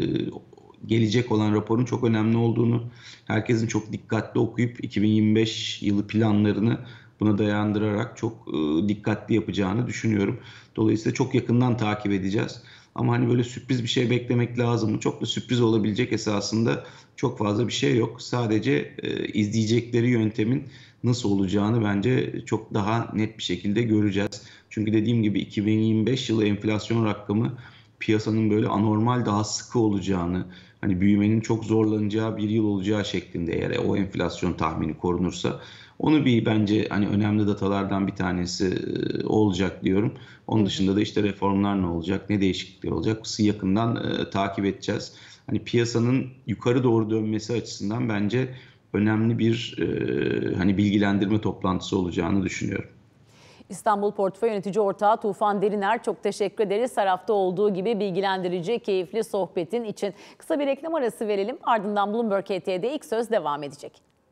gelecek olan raporun çok önemli olduğunu, herkesin çok dikkatli okuyup iki bin yirmi beş yılı planlarını buna dayandırarak çok e, dikkatli yapacağını düşünüyorum. Dolayısıyla çok yakından takip edeceğiz. Ama hani böyle sürpriz bir şey beklemek lazım mı? Çok da sürpriz olabilecek esasında çok fazla bir şey yok. Sadece e, izleyecekleri yöntemin nasıl olacağını bence çok daha net bir şekilde göreceğiz. Çünkü dediğim gibi iki bin yirmi beş yılı enflasyon rakamı piyasanın böyle anormal daha sıkı olacağını, hani büyümenin çok zorlanacağı bir yıl olacağı şeklinde eğer o enflasyon tahmini korunursa, onu bir bence hani önemli datalardan bir tanesi olacak diyorum. Onun dışında da işte reformlar ne olacak, ne değişiklikler olacak, yakından e, takip edeceğiz. Hani piyasanın yukarı doğru dönmesi açısından bence önemli bir e, hani bilgilendirme toplantısı olacağını düşünüyorum. İstanbul Portföy Yönetici Ortağı Tufan Deriner, çok teşekkür ederiz. Her hafta olduğu gibi bilgilendirici, keyifli sohbetin için. Kısa bir reklam arası verelim. Ardından Bloomberg H T'de ilk söz devam edecek.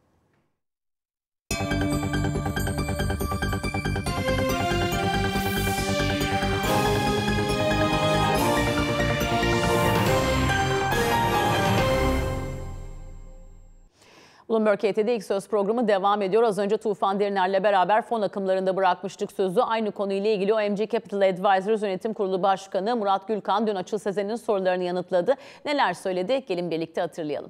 Bloomberg H T'de ilk söz programı devam ediyor. Az önce Tufan Deriner'le beraber fon akımlarında bırakmıştık sözü. Aynı konuyla ilgili O M G Capital Advisors Yönetim Kurulu Başkanı Murat Gülkan dün Açıl Sezen'in sorularını yanıtladı. Neler söyledi? Gelin birlikte hatırlayalım.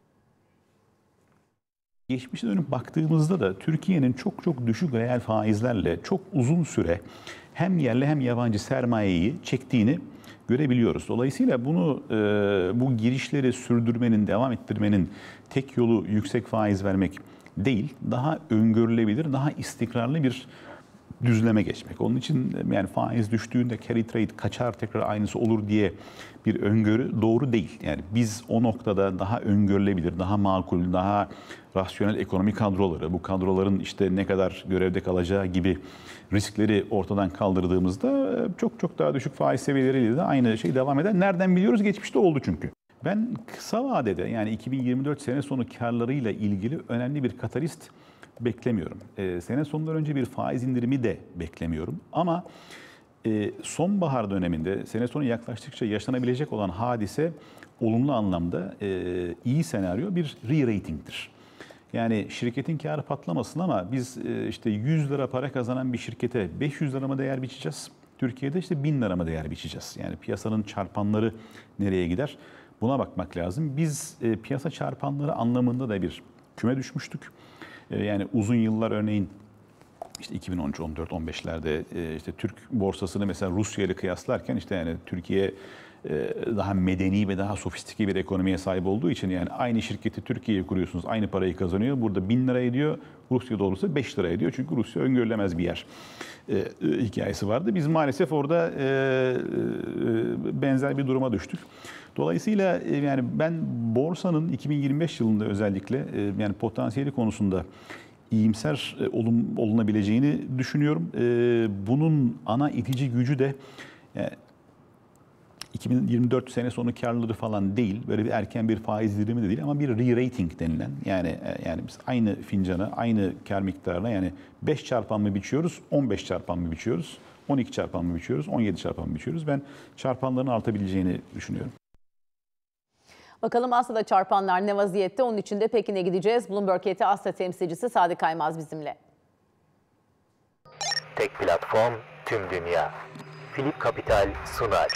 Geçmişe dönüp baktığımızda da Türkiye'nin çok çok düşük reel faizlerle çok uzun süre hem yerli hem yabancı sermayeyi çektiğini görebiliyoruz. Dolayısıyla bunu e, bu girişleri sürdürmenin, devam ettirmenin tek yolu yüksek faiz vermek değil, daha öngörülebilir, daha istikrarlı bir düzleme geçmek. Onun için yani faiz düştüğünde carry trade kaçar tekrar aynısı olur diye bir öngörü doğru değil. Yani biz o noktada daha öngörülebilir, daha makul, daha rasyonel ekonomi kadroları, bu kadroların işte ne kadar görevde kalacağı gibi riskleri ortadan kaldırdığımızda çok çok daha düşük faiz seviyeleriyle de aynı şey devam eder. Nereden biliyoruz? Geçmişte oldu çünkü. Ben kısa vadede yani iki bin yirmi dört sene sonu karlarıyla ilgili önemli bir katalist beklemiyorum. E, sene sonundan önce bir faiz indirimi de beklemiyorum. Ama e, sonbahar döneminde sene sonu yaklaştıkça yaşanabilecek olan hadise olumlu anlamda e, iyi senaryo bir re-rating'tir. Yani şirketin karı patlamasın ama biz e, işte yüz lira para kazanan bir şirkete beş yüz lira mı değer biçeceğiz? Türkiye'de işte bin lira mı değer biçeceğiz? Yani piyasanın çarpanları nereye gider? Buna bakmak lazım. Biz e, piyasa çarpanları anlamında da bir küme düşmüştük. E, yani uzun yıllar örneğin işte iki bin on üç, on dört, on beşlerde e, işte Türk borsasını mesela Rusya ile kıyaslarken işte yani Türkiye e, daha medeni ve daha sofistike bir ekonomiye sahip olduğu için yani aynı şirketi Türkiye'ye kuruyorsunuz, aynı parayı kazanıyor. Burada bin lira ediyor, Rusya'da olursa beş lira ediyor. Çünkü Rusya öngörülemez bir yer e, e, hikayesi vardı. Biz maalesef orada e, e, benzer bir duruma düştük. Dolayısıyla e, yani ben borsanın iki bin yirmi beş yılında özellikle e, yani potansiyeli konusunda iyimser e, olum, olunabileceğini düşünüyorum. E, bunun ana itici gücü de e, iki bin yirmi dört sene sonu karlılığı falan değil. Böyle bir erken bir faiz indirimi de değil ama bir re-rating denilen, yani yani biz aynı fincanı, aynı kar miktarına, yani beş çarpan mı biçiyoruz, on beş çarpan mı biçiyoruz, on iki çarpan mı biçiyoruz, on yedi çarpan mı biçiyoruz? Ben çarpanların artabileceğini düşünüyorum. Bakalım Asya'da çarpanlar ne vaziyette? Onun için de Pekin'e gideceğiz. Bloomberg Heyeti Asya temsilcisi Sadık Kaymaz bizimle. Tek platform, tüm dünya. Philip Capital sunar.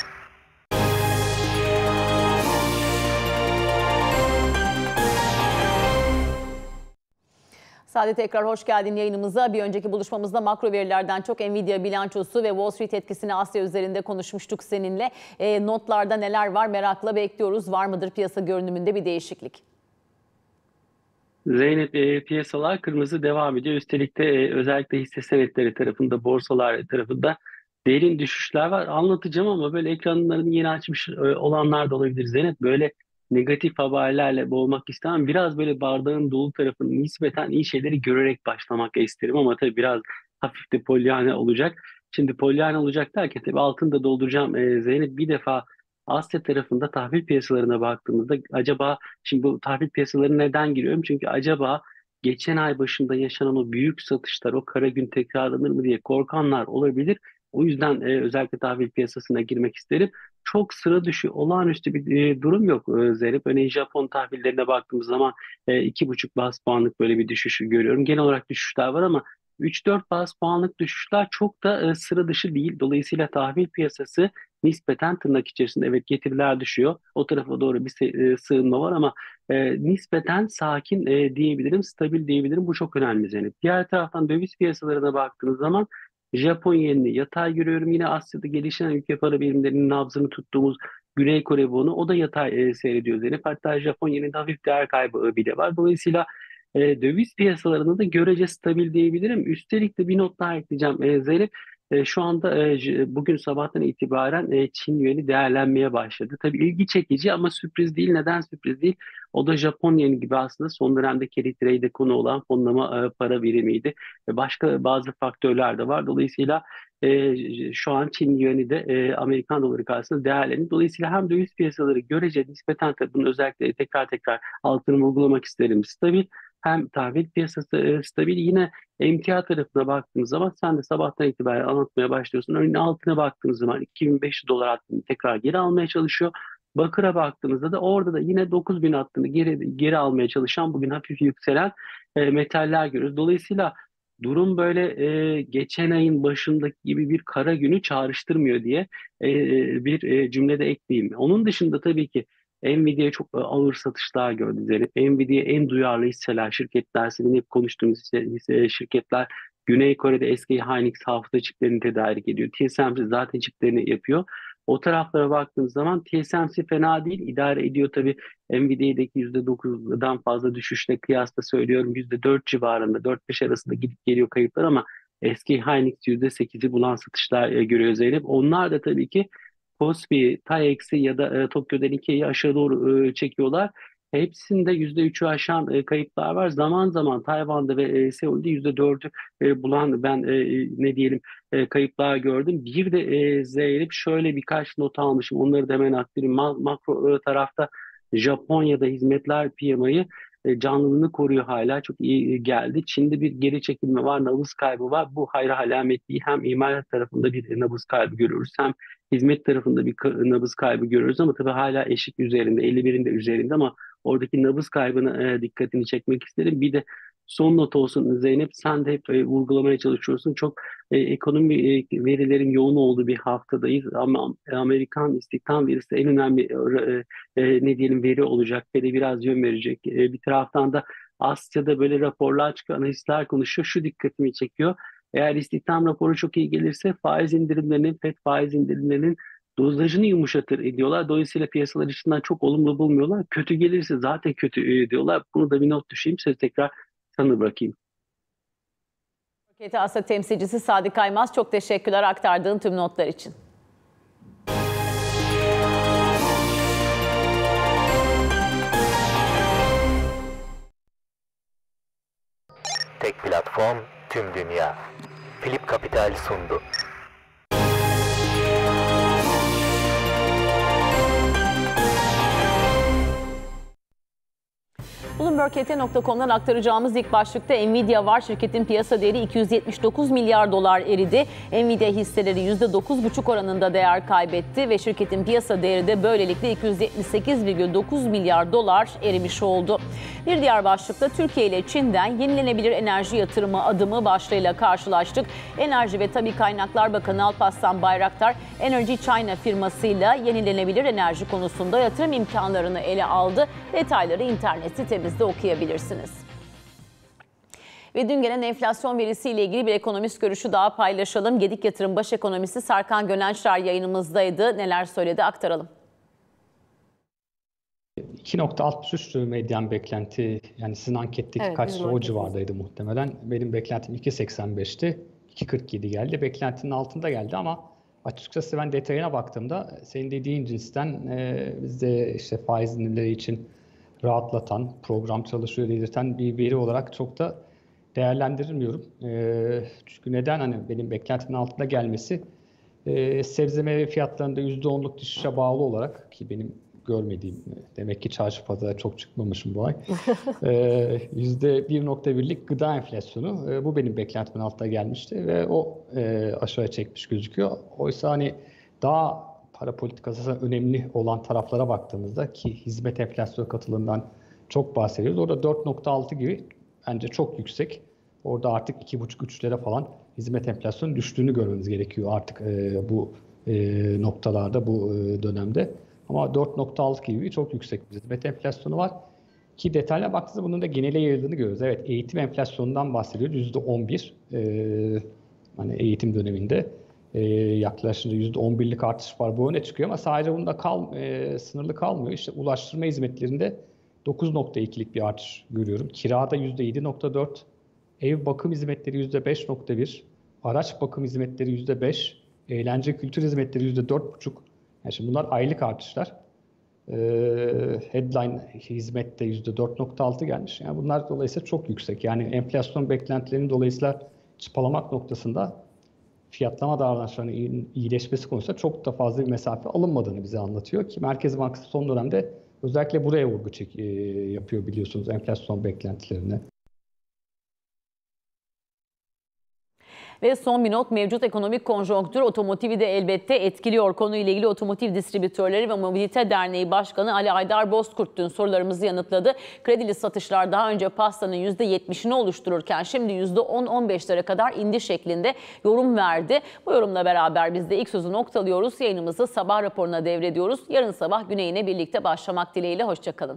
Sade, tekrar hoş geldin yayınımıza. Bir önceki buluşmamızda makro verilerden çok Nvidia bilançosu ve Wall Street etkisini Asya üzerinde konuşmuştuk seninle. E, notlarda neler var merakla bekliyoruz. Var mıdır piyasa görünümünde bir değişiklik? Zeynep, e, piyasalar kırmızı devam ediyor. Üstelik de e, özellikle hisse senetleri tarafında, borsalar tarafında derin düşüşler var. Anlatacağım ama böyle ekranlarını yeni açmış e, olanlar da olabilir Zeynep. Böyle negatif haberlerle boğmak istemem. Biraz böyle bardağın dolu tarafını nispeten iyi şeyleri görerek başlamak isterim ama tabii biraz hafif de polyane olacak. Şimdi polyane olacak derken tabii altını da dolduracağım e, Zeynep. Bir defa Asya tarafında tahvil piyasalarına baktığımızda acaba, şimdi bu tahvil piyasalarına neden giriyorum? Çünkü acaba geçen ay başında yaşanan o büyük satışlar, o kara gün tekrarlanır mı diye korkanlar olabilir. O yüzden e, özellikle tahvil piyasasına girmek isterim. Çok sıra dışı, olağanüstü bir e, durum yok e, Zeynep. Örneğin Japon tahvillerine baktığımız zaman e, iki buçuk baz puanlık böyle bir düşüşü görüyorum. Genel olarak düşüşler var ama üç dört baz puanlık düşüşler çok da e, sıra dışı değil. Dolayısıyla tahvil piyasası nispeten tırnak içerisinde, evet, getiriler düşüyor. O tarafa doğru bir se- e, sığınma var ama e, nispeten sakin e, diyebilirim, stabil diyebilirim. Bu çok önemli Zeynep. Diğer taraftan döviz piyasalarına baktığınız zaman Japon yenini yatay görüyorum. Yine Asya'da gelişen ülke para birimlerinin nabzını tuttuğumuz Güney Kore wonu, o da yatay e, seyrediyor Zeynep. Hatta Japon yeninde hafif değer kaybı bile var. Dolayısıyla e, döviz piyasalarında da görece stabil diyebilirim. Üstelik de bir not daha ekleyeceğim e, Zeynep. E, şu anda e, j- bugün sabahtan itibaren e, Çin yeni değerlenmeye başladı. Tabii ilgi çekici ama sürpriz değil. Neden sürpriz değil? O da Japon yeni gibi aslında son dönemde carry trade'e konu olan fonlama e, para birimiydi. E, başka bazı faktörler de var. Dolayısıyla e, j- şu an Çin yönü de e, Amerikan doları karşısında değerleniyor. Dolayısıyla hem döviz piyasaları görece nispeten, tabii bunu özellikle tekrar tekrar altını vurgulamak isterim, stabil. Hem tahvil piyasası e, stabil. Yine emtia tarafına baktığımız zaman sen de sabahtan itibaren anlatmaya başlıyorsun. Örneğin altına baktığımız zaman iki bin beş yüz dolar hattını tekrar geri almaya çalışıyor. Bakır'a baktığımızda da orada da yine dokuz bin hattını geri geri almaya çalışan, bugün hafif yükselen e, metaller görüyoruz. Dolayısıyla durum böyle e, geçen ayın başındaki gibi bir kara günü çağrıştırmıyor diye e, bir e, cümlede ekleyeyim. Onun dışında tabii ki Nvidia çok e, ağır satışlar gördü Zeynep. Nvidia en duyarlı hisseler, şirketler, senin hep konuştuğumuz hisse, hisse- şirketler. Güney Kore'de S K Hynix hafıza çiplerini tedarik ediyor. T S M C zaten çiplerini yapıyor. O taraflara baktığımız zaman T S M C fena değil, idare ediyor tabii. Nvidia'daki yüzde dokuzdan fazla düşüşle kıyasla söylüyorum, yüzde dört civarında, dört beş arasında gidip geliyor kayıplar ama S K Hynix yüzde sekizi bulan satışlar e, görüyor Zeynep. Onlar da tabii ki Kospi, Taex'i ya da e, Tokyo Nikkei'yi aşağı doğru e, çekiyorlar. Hepsinde yüzde üçü aşan e, kayıplar var. Zaman zaman Tayvan'da ve e, Seul'de yüzde dördü e, bulan, ben e, ne diyelim e, kayıplar gördüm. Bir de e, Zeynep, şöyle birkaç not almışım. Onları da hemen aktarayım. Ma- makro e, tarafta Japonya'da hizmetler P M I'yi e, canlılığını koruyor hala. Çok iyi e, geldi. Çin'de bir geri çekilme var, nabız kaybı var. Bu hayra alamet değil. Hem imalat tarafında bir nabız kaybı görüyoruz, hem hizmet tarafında bir ka- nabız kaybı görüyoruz ama tabii hala eşik üzerinde, elli birin de üzerinde ama oradaki nabız kaybına e, dikkatini çekmek isterim. Bir de son not olsun Zeynep, sen de hep e, vurgulamaya çalışıyorsun. Çok e, ekonomi e, verilerin yoğun olduğu bir haftadayız ama Amerikan istihdam verisi en önemli e, e, ne diyelim veri olacak ve de biraz yön verecek. E, bir taraftan da Asya'da böyle raporlar çıkıyor, analistler konuşuyor. Şu dikkatimi çekiyor. Eğer istihdam raporu çok iyi gelirse faiz indirimlerinin, F E D faiz indirimlerinin dozajını yumuşatır ediyorlar. Dolayısıyla piyasalar içinden çok olumlu bulmuyorlar. Kötü gelirse zaten kötü diyorlar. Bunu da bir not düşeyim. Sözü tekrar sana bırakayım. Türkiye Asya temsilcisi Sadık Kaymaz, çok teşekkürler aktardığın tüm notlar için. Tek platform, tüm dünya. Philip Capital sundu. Bloomberg H T nokta com'dan aktaracağımız ilk başlıkta Nvidia var. Şirketin piyasa değeri iki yüz yetmiş dokuz milyar dolar eridi. Nvidia hisseleri yüzde dokuz buçuk oranında değer kaybetti ve şirketin piyasa değeri de böylelikle iki yüz yetmiş sekiz virgül dokuz milyar dolar erimiş oldu. Bir diğer başlıkta Türkiye ile Çin'den yenilenebilir enerji yatırımı adımı başlığıyla karşılaştık. Enerji ve Tabii Kaynaklar Bakanı Alparslan Bayraktar, Energy China firmasıyla yenilenebilir enerji konusunda yatırım imkanlarını ele aldı. Detayları internet sitemizde okuyabilirsiniz. Ve dün gelen enflasyon verisiyle ilgili bir ekonomist görüşü daha paylaşalım. Gedik Yatırım Baş Ekonomisti Serkan Gönençler yayınımızdaydı. Neler söyledi aktaralım. iki nokta altmış üç medyan beklenti, yani sizin anketteki Evet, kaçsa o anketimiz. civardaydı muhtemelen. Benim beklentim iki seksen beşti. iki kırk yedi geldi. Beklentinin altında geldi ama açıkçası ben detayına baktığımda senin dediğin cinsten e, bizde işte faiz indirimleri için rahatlatan, program çalışıyor dedirten bir veri olarak çok da değerlendirilmiyorum. E, çünkü neden hani benim beklentimin altında gelmesi e, sebze meyve fiyatlarında yüzde onluk düşüşe bağlı olarak, ki benim görmediğim, demek ki çarşı pazara çok çıkmamışım bu ay. ee, yüzde bir nokta birlik gıda enflasyonu, e, bu benim beklentimin altına gelmişti ve o e, aşağıya çekmiş gözüküyor. Oysa hani daha para politikası önemli olan taraflara baktığımızda, ki hizmet enflasyon katılımından çok bahsediyoruz. Orada dört nokta altı gibi bence çok yüksek. Orada artık iki buçuk üçlere falan hizmet enflasyonu düştüğünü görmemiz gerekiyor artık e, bu e, noktalarda, bu e, dönemde. Ama dört nokta altı gibi çok yüksek bir hizmet enflasyonu var. Ki detaylara baktığınızda bunun da genele yayıldığını görüyoruz. Evet, eğitim enflasyonundan bahsediyoruz. yüzde on bir. Ee, hani eğitim döneminde e, yaklaşık yüzde on birlik artış var. Bu öne çıkıyor ama sadece bunda kal, e, sınırlı kalmıyor. İşte ulaştırma hizmetlerinde dokuz nokta ikilik bir artış görüyorum. Kirada yüzde yedi nokta dört. Ev bakım hizmetleri yüzde beş nokta bir. Araç bakım hizmetleri yüzde beş. Eğlence kültür hizmetleri yüzde dört buçuk. Yani şimdi bunlar aylık artışlar. Ee, headline hizmette yüzde dört nokta altı gelmiş. Yani bunlar dolayısıyla çok yüksek. Yani enflasyon beklentilerinin dolayısıyla çıpalamak noktasında fiyatlama davranışlarının iyileşmesi konusunda çok da fazla bir mesafe alınmadığını bize anlatıyor ki Merkez Bankası son dönemde özellikle buraya vurgu çek, e, yapıyor biliyorsunuz enflasyon beklentilerine. Ve son bir not, mevcut ekonomik konjonktür otomotivi de elbette etkiliyor. Konuyla ilgili Otomotiv Distribütörleri ve Mobilite Derneği Başkanı Ali Aydar Bozkurt dün sorularımızı yanıtladı. Kredili satışlar daha önce pastanın yüzde yetmişini oluştururken şimdi yüzde on on beşlere kadar indi şeklinde yorum verdi. Bu yorumla beraber biz de ilk sözü noktalıyoruz. Yayınımızı sabah raporuna devrediyoruz. Yarın sabah Güney'ine birlikte başlamak dileğiyle. Hoşçakalın.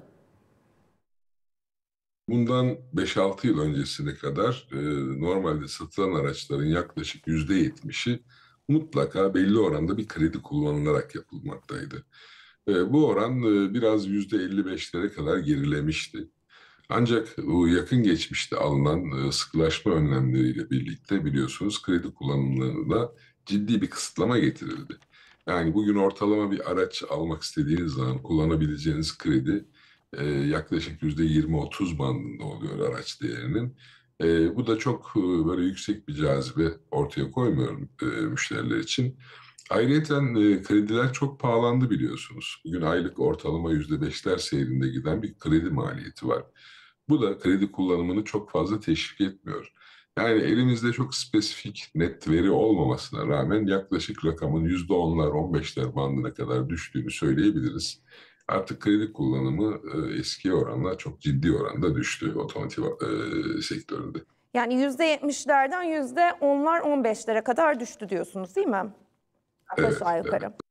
Bundan beş altı yıl öncesine kadar e, normalde satılan araçların yaklaşık yüzde yetmişi mutlaka belli oranda bir kredi kullanılarak yapılmaktaydı. E, bu oran e, biraz yüzde elli beşlere kadar gerilemişti. Ancak bu yakın geçmişte alınan e, sıkılaşma önlemleriyle birlikte biliyorsunuz kredi kullanımlarına ciddi bir kısıtlama getirildi. Yani bugün ortalama bir araç almak istediğiniz zaman kullanabileceğiniz kredi e, yaklaşık yüzde yirmi otuz bandında oluyor araç değerinin. E, bu da çok e, böyle yüksek bir cazibe ortaya koymuyor e, müşteriler için. Ayrıca e, krediler çok pahalandı biliyorsunuz. Bugün aylık ortalama yüzde beşler seyrinde giden bir kredi maliyeti var. Bu da kredi kullanımını çok fazla teşvik etmiyor. Yani elimizde çok spesifik, net veri olmamasına rağmen yaklaşık rakamın yüzde onlar, on beşler bandına kadar düştüğünü söyleyebiliriz. Artık kredi kullanımı e, eskiye oranla çok ciddi oranda düştü otomotiv e, sektöründe. Yani yüzde yetmişlerden yüzde onlar on beşlere kadar düştü diyorsunuz değil mi? Evet, Aşağı yukarı. evet.